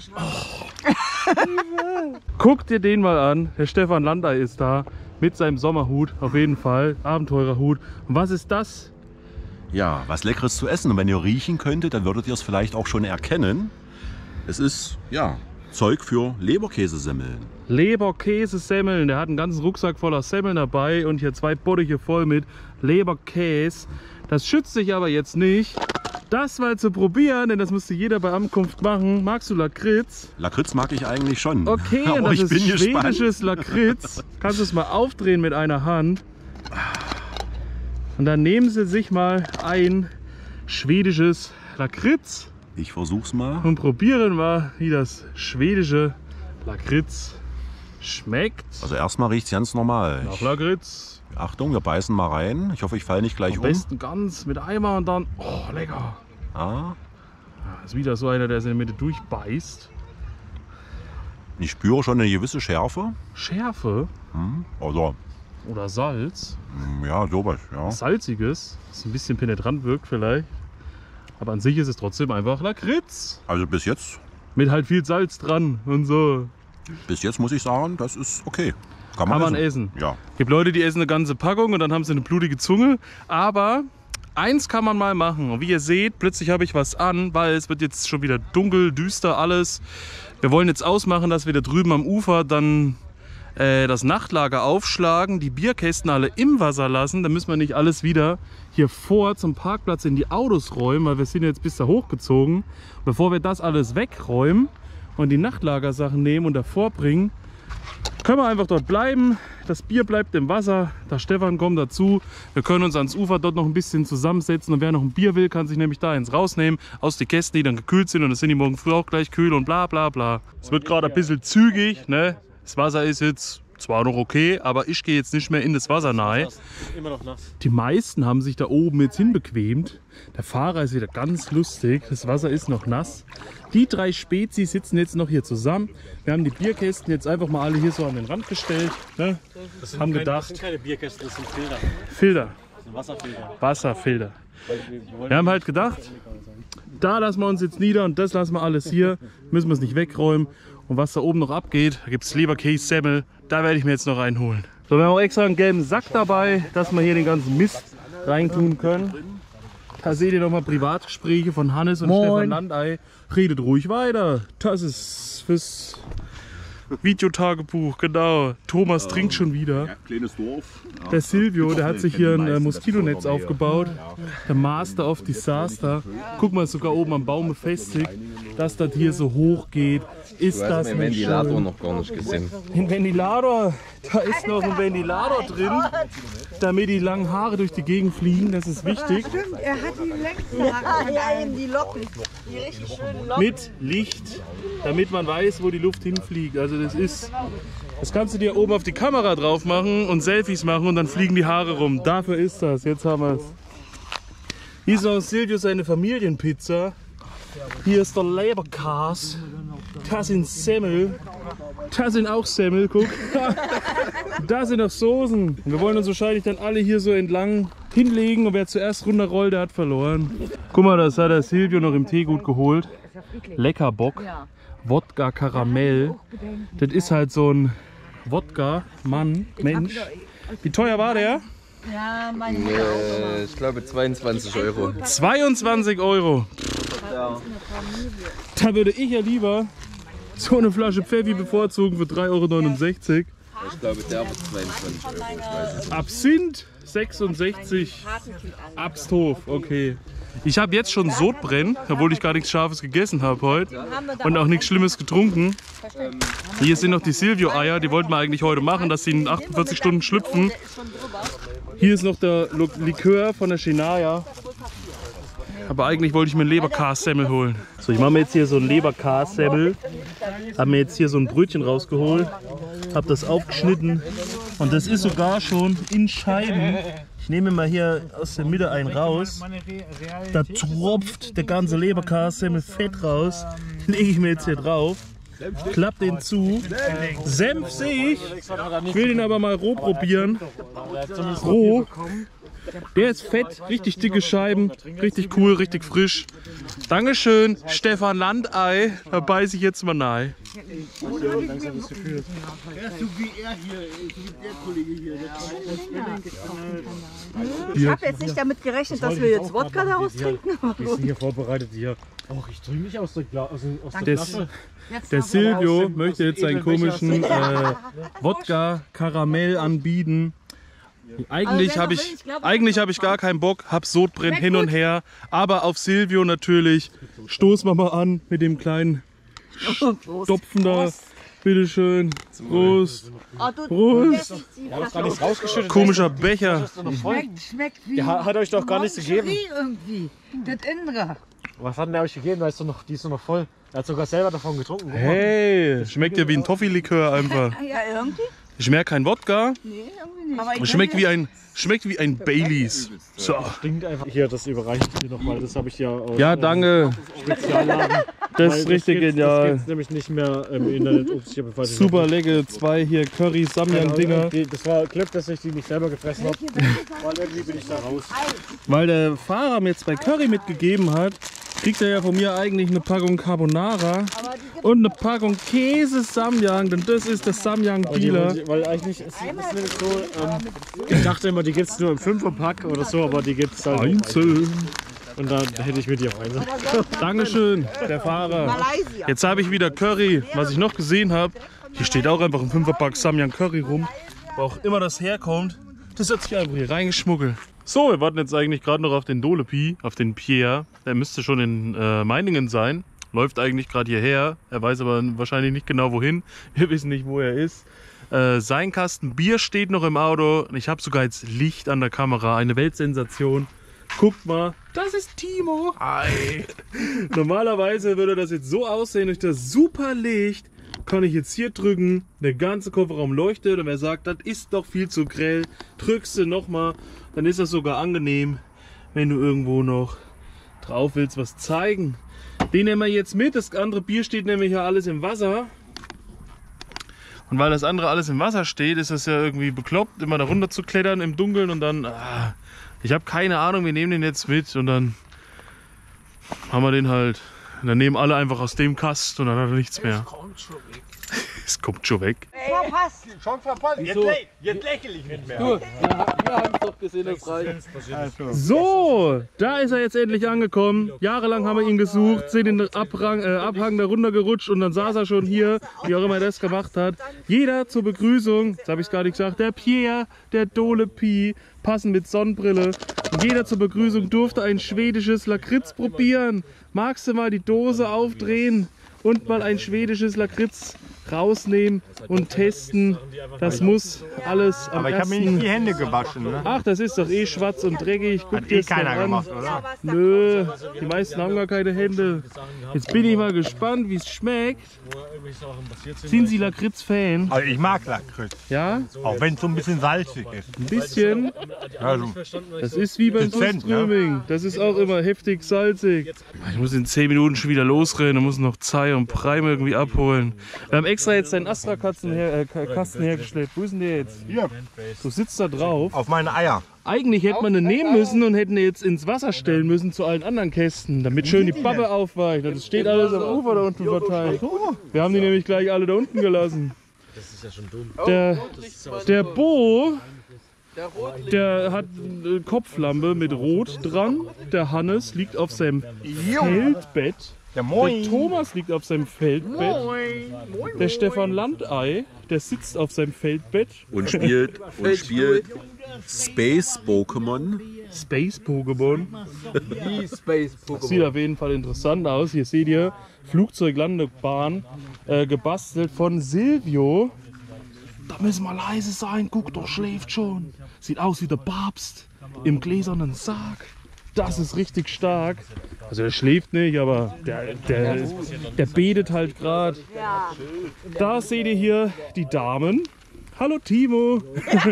Guckt dir den mal an. Der Stefan Landey ist da mit seinem Sommerhut, auf jeden Fall. Abenteurerhut. Und was ist das? Ja, was Leckeres zu essen. Und wenn ihr riechen könntet, dann würdet ihr es vielleicht auch schon erkennen. Es ist, ja, Zeug für Leberkäsesemmeln. Leberkäse-Semmeln. Der hat einen ganzen Rucksack voller Semmeln dabei und hier 2 Bottiche voll mit Leberkäse. Das schützt sich aber jetzt nicht. Das mal zu probieren, denn das müsste jeder bei Ankunft machen. Magst du Lakritz? Lakritz mag ich eigentlich schon. Okay, aber das ich bin ist gespannt. schwedisches Lakritz. Kannst du es mal aufdrehen mit einer Hand. Und dann nehmen Sie sich mal ein schwedisches Lakritz Ich versuch's mal. und probieren mal, wie das schwedische Lakritz schmeckt. Also erstmal riecht's ganz normal. Nach Lakritz. Achtung, wir beißen mal rein. Ich hoffe, ich falle nicht gleich Am um. besten ganz mit Eimer und dann. Oh, lecker. Ah, Das ist wieder so einer, der es in der Mitte durchbeißt. ich spüre schon eine gewisse Schärfe. Schärfe Also, oder Salz. ja, sowas, ja. Salziges, das ein bisschen penetrant wirkt vielleicht. Aber an sich ist es trotzdem einfach Lakritz. Also bis jetzt Mit halt viel Salz dran und so. muss ich sagen, das ist okay. Kann man essen. Ja. Gibt Leute, die essen eine ganze Packung und dann haben sie eine blutige Zunge. Aber eins kann man mal machen. Und wie ihr seht, plötzlich habe ich was an, weil es wird jetzt schon wieder dunkel, düster alles. Wir wollen jetzt ausmachen, dass wir da drüben am Ufer dann das Nachtlager aufschlagen, die Bierkästen alle im Wasser lassen. Dann müssen wir nicht alles wieder hier vor zum Parkplatz in die Autos räumen, weil wir sind jetzt bis da hochgezogen. Bevor wir das alles wegräumen und die Nachtlagersachen nehmen und davor bringen, können wir einfach dort bleiben. Das Bier bleibt im Wasser. Der Stefan kommt dazu. Wir können uns ans Ufer dort noch ein bisschen zusammensetzen. Und wer noch ein Bier will, kann sich nämlich da eins rausnehmen. Aus den Kästen, die dann gekühlt sind. Und das sind die morgen früh auch gleich kühl und bla bla bla. Es wird gerade ein bisschen zügig. Ne? Das Wasser ist jetzt zwar noch okay, aber ich gehe jetzt nicht mehr in das Wasser nahe. Immer noch nass. Die meisten haben sich da oben jetzt hinbequemt. Der Fahrer ist wieder ganz lustig. Das Wasser ist noch nass. Die 3 Spezies sitzen jetzt noch hier zusammen. Wir haben die Bierkästen jetzt einfach mal alle hier so an den Rand gestellt. Ne? Haben gedacht. Das sind keine Bierkästen, das sind Filter. Filter. Das sind Wasserfilter. Wasserfilter. Wir haben halt gedacht, da lassen wir uns jetzt nieder und das lassen wir alles hier. Müssen wir es nicht wegräumen. Und was da oben noch abgeht, da gibt es Leberkäse-Semmel. Da werde ich mir jetzt noch reinholen. So, wir haben auch extra einen gelben Sack dabei, dass wir hier den ganzen Mist reintun können. Da seht ihr nochmal Privatgespräche von Hannes und Stefan Landey. Redet ruhig weiter. Das ist fürs Videotagebuch, genau. Thomas trinkt schon wieder. Ja, kleines Dorf. Ja. Der Silvio, der hat sich hier ein Moskitonetz aufgebaut. Der Master of Disaster. Guck mal, sogar oben am Baum befestigt, dass das hier so hoch geht. Ist das den nicht Ventilator schön? noch gar nicht gesehen. Ein Ventilator, da ist noch ein Ventilator drin, damit die langen Haare durch die Gegend fliegen, das ist wichtig. Stimmt, er hat die längsten Haare. Ja, eben die Locken. Die richtig schönen Locken. Mit Licht, damit man weiß, wo die Luft hinfliegt. Also das kannst du dir oben auf die Kamera drauf machen und Selfies machen und dann fliegen die Haare rum. Dafür ist das, jetzt haben wir es. Hier ist noch Silvio seine Familienpizza. Hier ist der Leberkäse. Das sind Semmel. Das sind auch Semmel, guck. Da sind noch Soßen. Und wir wollen uns wahrscheinlich dann alle hier so entlang hinlegen und wer zuerst runterrollt, der hat verloren. Guck mal, das hat der Silvio noch im Teegut geholt. Lecker Bock. Wodka Karamell. Das ist halt so ein Wodka, Mann, Mensch. Wie teuer war der? Ja, mein Ich glaube 22 Euro. 22 Euro. Da würde ich ja lieber so eine Flasche Pfeffi bevorzugen für 3,69 Euro. Ich glaube, der wird 22 Euro. Ich weiß es nicht. Absinth 66. Absthof, okay. Ich habe jetzt schon Sodbrennen, obwohl ich gar nichts Scharfes gegessen habe heute und auch nichts Schlimmes getrunken. Hier sind noch die Silvio-Eier, die wollten wir eigentlich heute machen, dass sie in 48 Stunden schlüpfen. Hier ist noch der Likör von der Shinaya. Aber eigentlich wollte ich mir einen Leberkässemmel holen. So, ich mache mir jetzt hier so einen Leberkässemmel. Habe mir jetzt hier so ein Brötchen rausgeholt. Habe das aufgeschnitten. Und das ist sogar schon in Scheiben. Ich nehme mal hier aus der Mitte einen raus. Da tropft der ganze Leberkässemmel fett raus. Den lege ich mir jetzt hier drauf. Klapp den zu. Senf sehe ich. Ich will den aber mal roh probieren. Roh. Der ist fett, richtig dicke Scheiben, richtig cool, richtig frisch. Dankeschön, Stefan Landei. Da beiße ich jetzt mal nahe. Ich habe jetzt nicht damit gerechnet, dass wir jetzt Wodka daraus trinken. Die sind hier vorbereitet hier. Oh, ich trinke mich aus der Flasche. Der Silvio möchte jetzt seinen komischen Wodka Karamell anbieten. Eigentlich habe ich gar keinen Bock, hab Sodbrennen hin und her, aber auf Silvio natürlich. Stoßen wir mal an mit dem kleinen Stopfen da. Bitteschön. Prost. Prost. Komischer Becher. Schmeckt wie. Der hat euch doch gar nichts gegeben. Irgendwie. Das Innere. Was hat denn der euch gegeben? Die ist doch noch voll. Er hat sogar selber davon getrunken. Hey, schmeckt ja wie ein Toffee-Likör einfach. Ja, irgendwie. Ich merke kein Wodka. Nee, irgendwie nicht. Schmeckt wie ein Baileys. So. Stinkt einfach. Hier, das überreicht hier nochmal. Das habe ich ja aus Ja, danke. Spezialladen. Das ist richtig genial. Das gibt's nämlich nicht mehr im Internet. Ups, ich hab Super lecker. 2 hier Curry Samyang Dinger. Das war Glück, dass ich die nicht selber gefressen habe. Weil irgendwie bin ich da raus. Weil der Fahrer mir jetzt bei Curry mitgegeben hat, kriegt er ja von mir eigentlich eine Packung Carbonara und eine Packung Käse Samyang, denn das ist der Samyang Dealer. Weil eigentlich ist es nämlich so, ich dachte immer, die gibt es nur im 5er-Pack oder so, aber die gibt es halt einzeln. Und da hätte ich mir die auch einzeln. Dankeschön, der Fahrer. Jetzt habe ich wieder Curry, was ich noch gesehen habe. Hier steht auch einfach ein 5er-Pack Samyang Curry rum. Wo auch immer das herkommt, das hat sich einfach hier reingeschmuggelt. So, wir warten jetzt eigentlich gerade noch auf den Dolepi, auf den Pierre. Der müsste schon in Meiningen sein. Läuft eigentlich gerade hierher. Er weiß aber wahrscheinlich nicht genau wohin. Wir wissen nicht, wo er ist. Sein Kasten Bier steht noch im Auto. Ich habe sogar jetzt Licht an der Kamera. Eine Weltsensation. Guckt mal, das ist Timo. Hi. Normalerweise würde das jetzt so aussehen, durch das super Licht kann ich jetzt hier drücken, der ganze Kofferraum leuchtet und wer sagt, das ist doch viel zu grell, drückst du nochmal, dann ist das sogar angenehm, wenn du irgendwo noch drauf willst, was zeigen. Den nehmen wir jetzt mit, das andere Bier steht nämlich ja alles im Wasser. Und weil das andere alles im Wasser steht, ist das ja irgendwie bekloppt, immer da runter zu klettern im Dunkeln und dann, ich habe keine Ahnung, wir nehmen den jetzt mit und dann haben wir den halt. Und dann nehmen alle einfach aus dem Kasten und dann hat er nichts mehr. Es kommt schon weg. Verpasst! Schon verpasst. Jetzt lächle ich nicht mehr. Du, wir haben es doch gesehen, das reicht. So, da ist er jetzt endlich angekommen. Jahrelang haben wir ihn gesucht, sind den Abhang da runtergerutscht und dann saß er schon hier, wie auch immer er das gemacht hat. Jeder zur Begrüßung, das habe ich gar nicht gesagt, der Pierre, der Dole Pi, passend mit Sonnenbrille. Und jeder zur Begrüßung durfte ein schwedisches Lakritz probieren. Magst du mal die Dose aufdrehen und mal ein schwedisches Lakritz rausnehmen und testen? Das muss alles am Aber ich habe mir nicht die Hände gewaschen. Ne? Ach, das ist doch eh schwarz und dreckig. Guck Hat dir eh das mal keiner an. gemacht, oder? Nö, die meisten haben gar keine Hände. Jetzt bin ich mal gespannt, wie es schmeckt. Sind Sie Lakritz-Fan? Also ich mag Lakritz. Ja? Auch wenn es so ein bisschen salzig ist. Ein bisschen? Also, Das ist wie beim Dezent, Surströmming. Das ist auch immer heftig salzig. Ich muss in 10 Minuten schon wieder losrennen und muss noch Zei und Prime irgendwie abholen. Wir haben extra jetzt deinen Astra-Kasten hergestellt. Wo ist denn der jetzt? Hier. Du sitzt da drauf. Auf meine Eier. Eigentlich hätte man den nehmen müssen und hätten den jetzt ins Wasser stellen müssen zu allen anderen Kästen, damit schön die Pappe aufweicht. Und es steht alles am Ufer da unten verteilt. Wir haben die nämlich gleich alle da unten gelassen. Das ist ja schon dumm. Der Bo, der hat eine Kopflampe mit Rot dran. Der Hannes liegt auf seinem Feldbett. Der Thomas liegt auf seinem Feldbett. Der Stefan Landei, der sitzt auf seinem Feldbett. Und spielt Space Pokémon. Space Pokémon. Space Das sieht auf jeden Fall interessant aus. Hier seht ihr Flugzeuglandebahn, gebastelt von Silvio. Da müssen wir leise sein. Guck doch, schläft schon. Sieht aus wie der Papst im gläsernen Sarg. Das ist richtig stark. Also er schläft nicht, aber der betet halt gerade. Da seht ihr hier die Damen. Hallo Timo.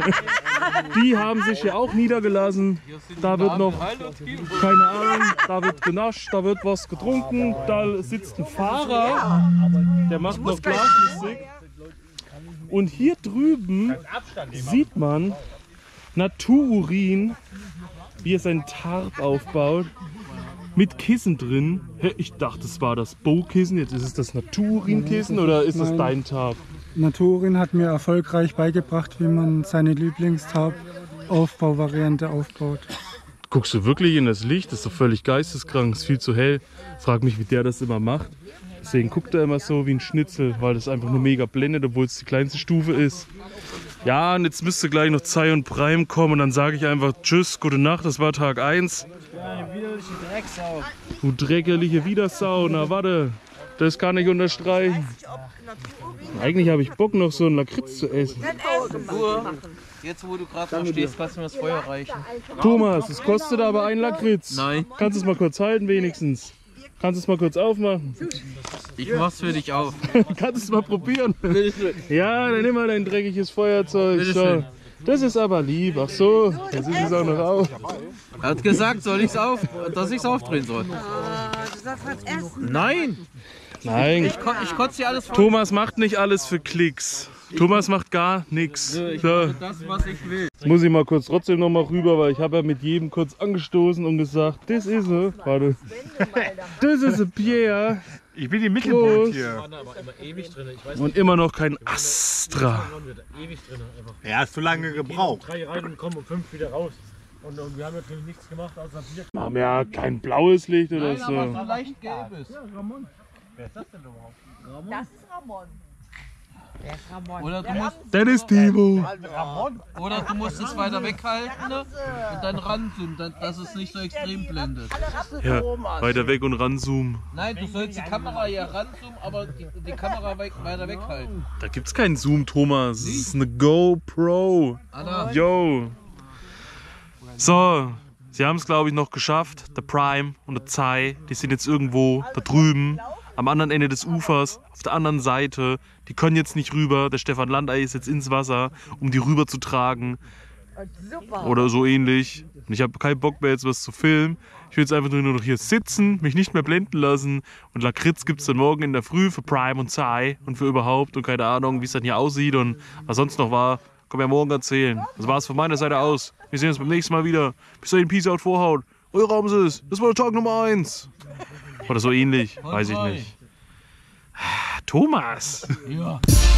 Die haben sich ja auch niedergelassen. Da wird noch, keine Ahnung, da wird genascht, da wird was getrunken. Da sitzt ein Fahrer, der macht noch Blasmusik. Und hier drüben sieht man Natururin, wie er seinen Tarp aufbaut. Mit Kissen drin. Ich dachte, das war das Bo-Kissen. Jetzt ist es das Naturin-Kissen oder ist es dein Tarp? Naturin hat mir erfolgreich beigebracht, wie man seine Lieblingstarp-Aufbauvariante aufbaut. Guckst du wirklich in das Licht? Das ist doch völlig geisteskrank. Das ist viel zu hell. Frag mich, wie der das immer macht. Deswegen guckt er immer so wie ein Schnitzel, weil das einfach nur mega blendet, obwohl es die kleinste Stufe ist. Ja, und jetzt müsste gleich noch Zei und Prime kommen und dann sage ich einfach Tschüss, gute Nacht, das war Tag 1. Du dreckerliche Widersau, na warte, das kann ich unterstreichen. Eigentlich habe ich Bock noch so einen Lakritz zu essen. Jetzt wo du gerade da stehst, kannst du mir das Feuer reichen. Thomas, es kostet aber ein Lakritz. Nein. Kannst du es mal kurz halten wenigstens? Kannst du es mal kurz aufmachen? Ich mach's für dich auf. Kannst du es mal probieren? Ja, dann nimm mal dein dreckiges Feuerzeug. So. Das ist aber lieb. Ach so, jetzt ist es auch noch auf. Er hat gesagt, dass ich's aufdrehen soll. Nein! Nein. Ich kotze dir alles vor. Thomas macht nicht alles für Klicks. Thomas macht gar nichts. Ich So. mache das, was ich will. Jetzt muss ich mal kurz trotzdem noch mal rüber, weil ich habe ja mit jedem kurz angestoßen und gesagt, das ist er. Warte. Das ist er, Pierre. Ich bin im Mittelpunkt Prost. hier. Und immer noch kein Astra. Er hat zu lange gebraucht. 3 rein und kommen um 5 wieder raus. Und wir haben natürlich nichts gemacht außer Bier. Wir haben ja kein blaues Licht oder Nein, aber so so. leicht gelb ist. Wer ist das denn überhaupt? Das ist Ramon. Wer ist Ramon? Oder du musst, Das ist Timo. oder du musst es weiter weghalten und dann ranzoomen, dass es nicht so extrem blendet. Ja, weiter weg und ranzoomen. Nein, du sollst die Kamera hier ranzoomen, aber die Kamera weiter weghalten. Da gibt's keinen Zoom, Thomas. Das ist eine GoPro. Anna. Yo. So, sie haben es glaube ich noch geschafft. Der Prime und der Zei, die sind jetzt irgendwo da drüben, am anderen Ende des Ufers, auf der anderen Seite. Die können jetzt nicht rüber. Der Stefan Landei ist jetzt ins Wasser, um die rüber zu tragen. Oder so ähnlich. Und ich habe keinen Bock mehr jetzt was zu filmen. Ich will jetzt einfach nur noch hier sitzen, mich nicht mehr blenden lassen. Und Lakritz gibt es dann morgen in der Früh für Prime und Zei und für überhaupt. Und keine Ahnung, wie es dann hier aussieht und was sonst noch war. Können wir ja morgen erzählen. Das war's von meiner Seite aus. Wir sehen uns beim nächsten Mal wieder. Bis dahin, Peace out, Vorhaut. Euer Ramses. Das war der Tag Nummer 1. Oder so ähnlich. Weiß ich nicht. Thomas. Ja.